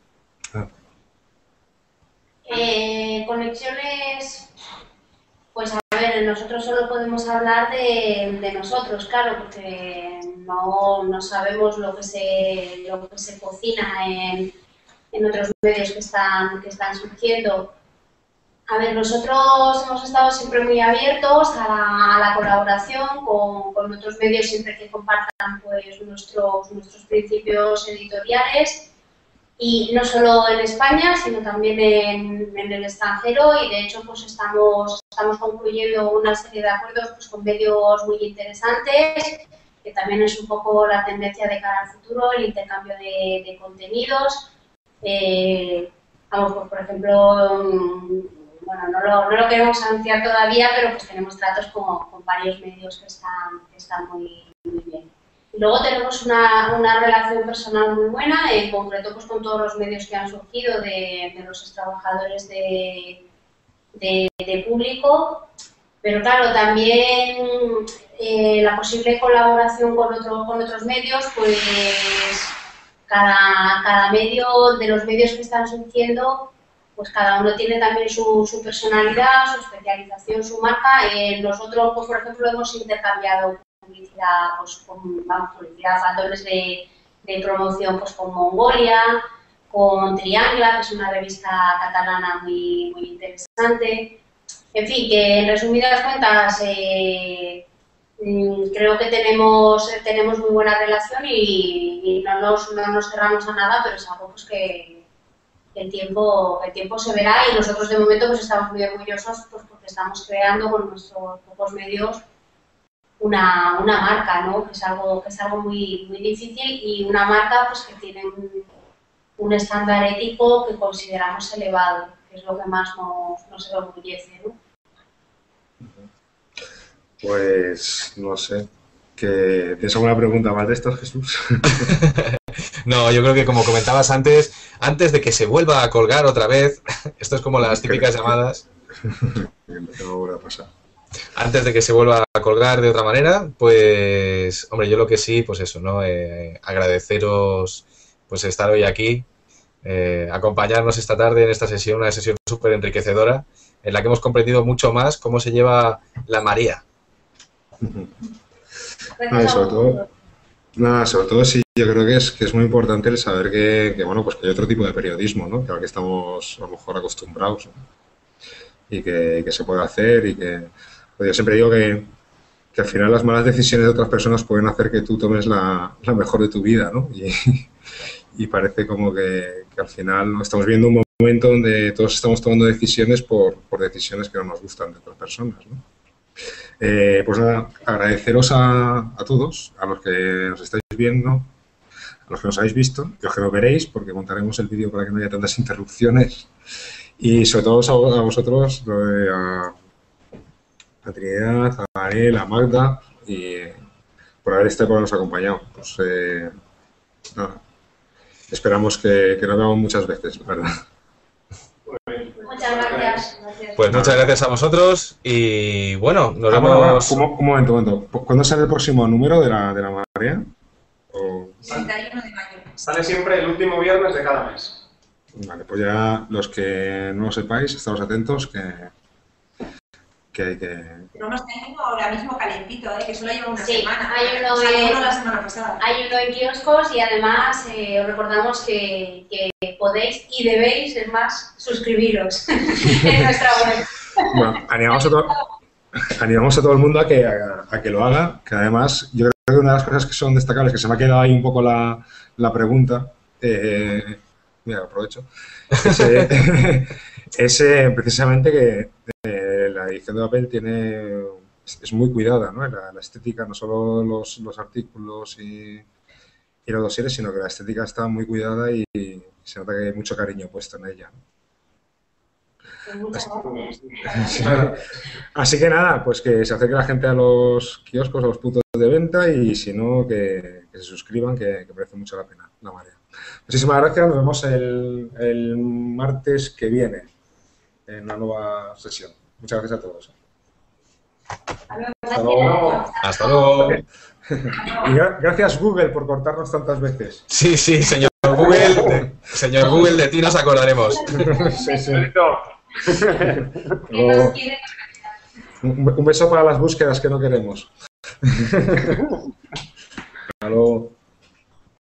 Conexiones, pues a ver, nosotros solo podemos hablar de nosotros, claro, porque no sabemos lo que se cocina en otros medios que están surgiendo. A ver, nosotros hemos estado siempre muy abiertos a la colaboración con otros medios siempre que compartan pues, nuestros principios editoriales. Y no solo en España, sino también en el extranjero, y de hecho pues estamos concluyendo una serie de acuerdos pues, con medios muy interesantes, que también es un poco la tendencia de cara al futuro, el intercambio de contenidos. Vamos, pues, por ejemplo, bueno, no lo queremos anunciar todavía, pero pues tenemos tratos con varios medios que están muy bien. Luego tenemos una relación personal muy buena, en concreto pues con todos los medios que han surgido de los trabajadores de público. Pero claro, también la posible colaboración con otros medios, pues cada medio, de los medios que están surgiendo, pues cada uno tiene también su personalidad, su especialización, su marca. Nosotros, pues, por ejemplo, hemos intercambiado publicidad, pues, publicidad, factores de promoción, pues, con Mongolia, con Triangla, que es una revista catalana muy interesante. En fin, que en resumidas cuentas creo que tenemos muy buena relación y no nos cerramos a nada, pero es algo pues que el tiempo se verá, y nosotros de momento pues estamos muy orgullosos, pues, porque estamos creando con nuestros pocos medios una marca, ¿no? Que es algo muy difícil, y una marca pues que tiene un estándar ético que consideramos elevado, que es lo que más nos enorgullece, ¿no? Pues no sé. ¿Tienes alguna pregunta más de esto, Jesús? No, yo creo que, como comentabas antes de que se vuelva a colgar otra vez, esto es como las típicas llamadas. No vuelva a pasar. Antes de que se vuelva a colgar de otra manera, pues, hombre, yo lo que sí, pues eso, ¿no? Agradeceros, pues, estar hoy aquí, acompañarnos esta tarde en esta sesión, una sesión súper enriquecedora, en la que hemos comprendido mucho más cómo se lleva la marea. Sobre todo sí, yo creo que es muy importante el saber que bueno, pues que hay otro tipo de periodismo, ¿no? Que al que estamos a lo mejor acostumbrados, ¿no? Y que se puede hacer, y que pues yo siempre digo que al final las malas decisiones de otras personas pueden hacer que tú tomes la mejor de tu vida, ¿no? Y parece como que al final, ¿no?, estamos viendo un momento donde todos estamos tomando decisiones por decisiones que no nos gustan de otras personas, ¿no? Pues nada, agradeceros a todos, a los que nos estáis viendo, a los que nos habéis visto, y a los que lo veréis, porque montaremos el vídeo para que no haya tantas interrupciones, y sobre todo a vosotros, a Trinidad, a Ariel, a Magda, y por habernos acompañado. Pues nada, esperamos que nos veamos muchas veces, ¿verdad? Muchas gracias. Pues muchas gracias a vosotros, y bueno, nos vemos... Un momento. ¿Cuándo sale el próximo número de la marea? 31 de mayo. Sale siempre el último viernes de cada mes. Vale, pues ya los que no lo sepáis, estaos atentos, que hay que... Tenemos técnico ahora mismo calentito, que solo lleva una Sí, semana. hay uno la semana pasada. Hay uno en kioscos, y además os recordamos que podéis y debéis, es más, suscribiros en nuestra web. Bueno, animamos a todo el mundo a que lo haga, que además yo creo que una de las cosas que son destacables, que se me ha quedado ahí un poco la pregunta, mira, aprovecho, es precisamente que la edición de papel es muy cuidada, ¿no? La estética, no solo los artículos y los dosieres, sino que la estética está muy cuidada y se nota que hay mucho cariño puesto en ella, ¿no? Así que nada, pues que se acerque la gente a los kioscos, a los puntos de venta, y si no, que se suscriban, que merece mucho la pena la marea. Muchísimas gracias, nos vemos el martes que viene en una nueva sesión. Muchas gracias a todos. Hasta luego. Hasta luego. Y gracias, Google, por cortarnos tantas veces. Sí, señor Google, de ti nos acordaremos. Sí. Un beso para las búsquedas que no queremos. Hasta luego.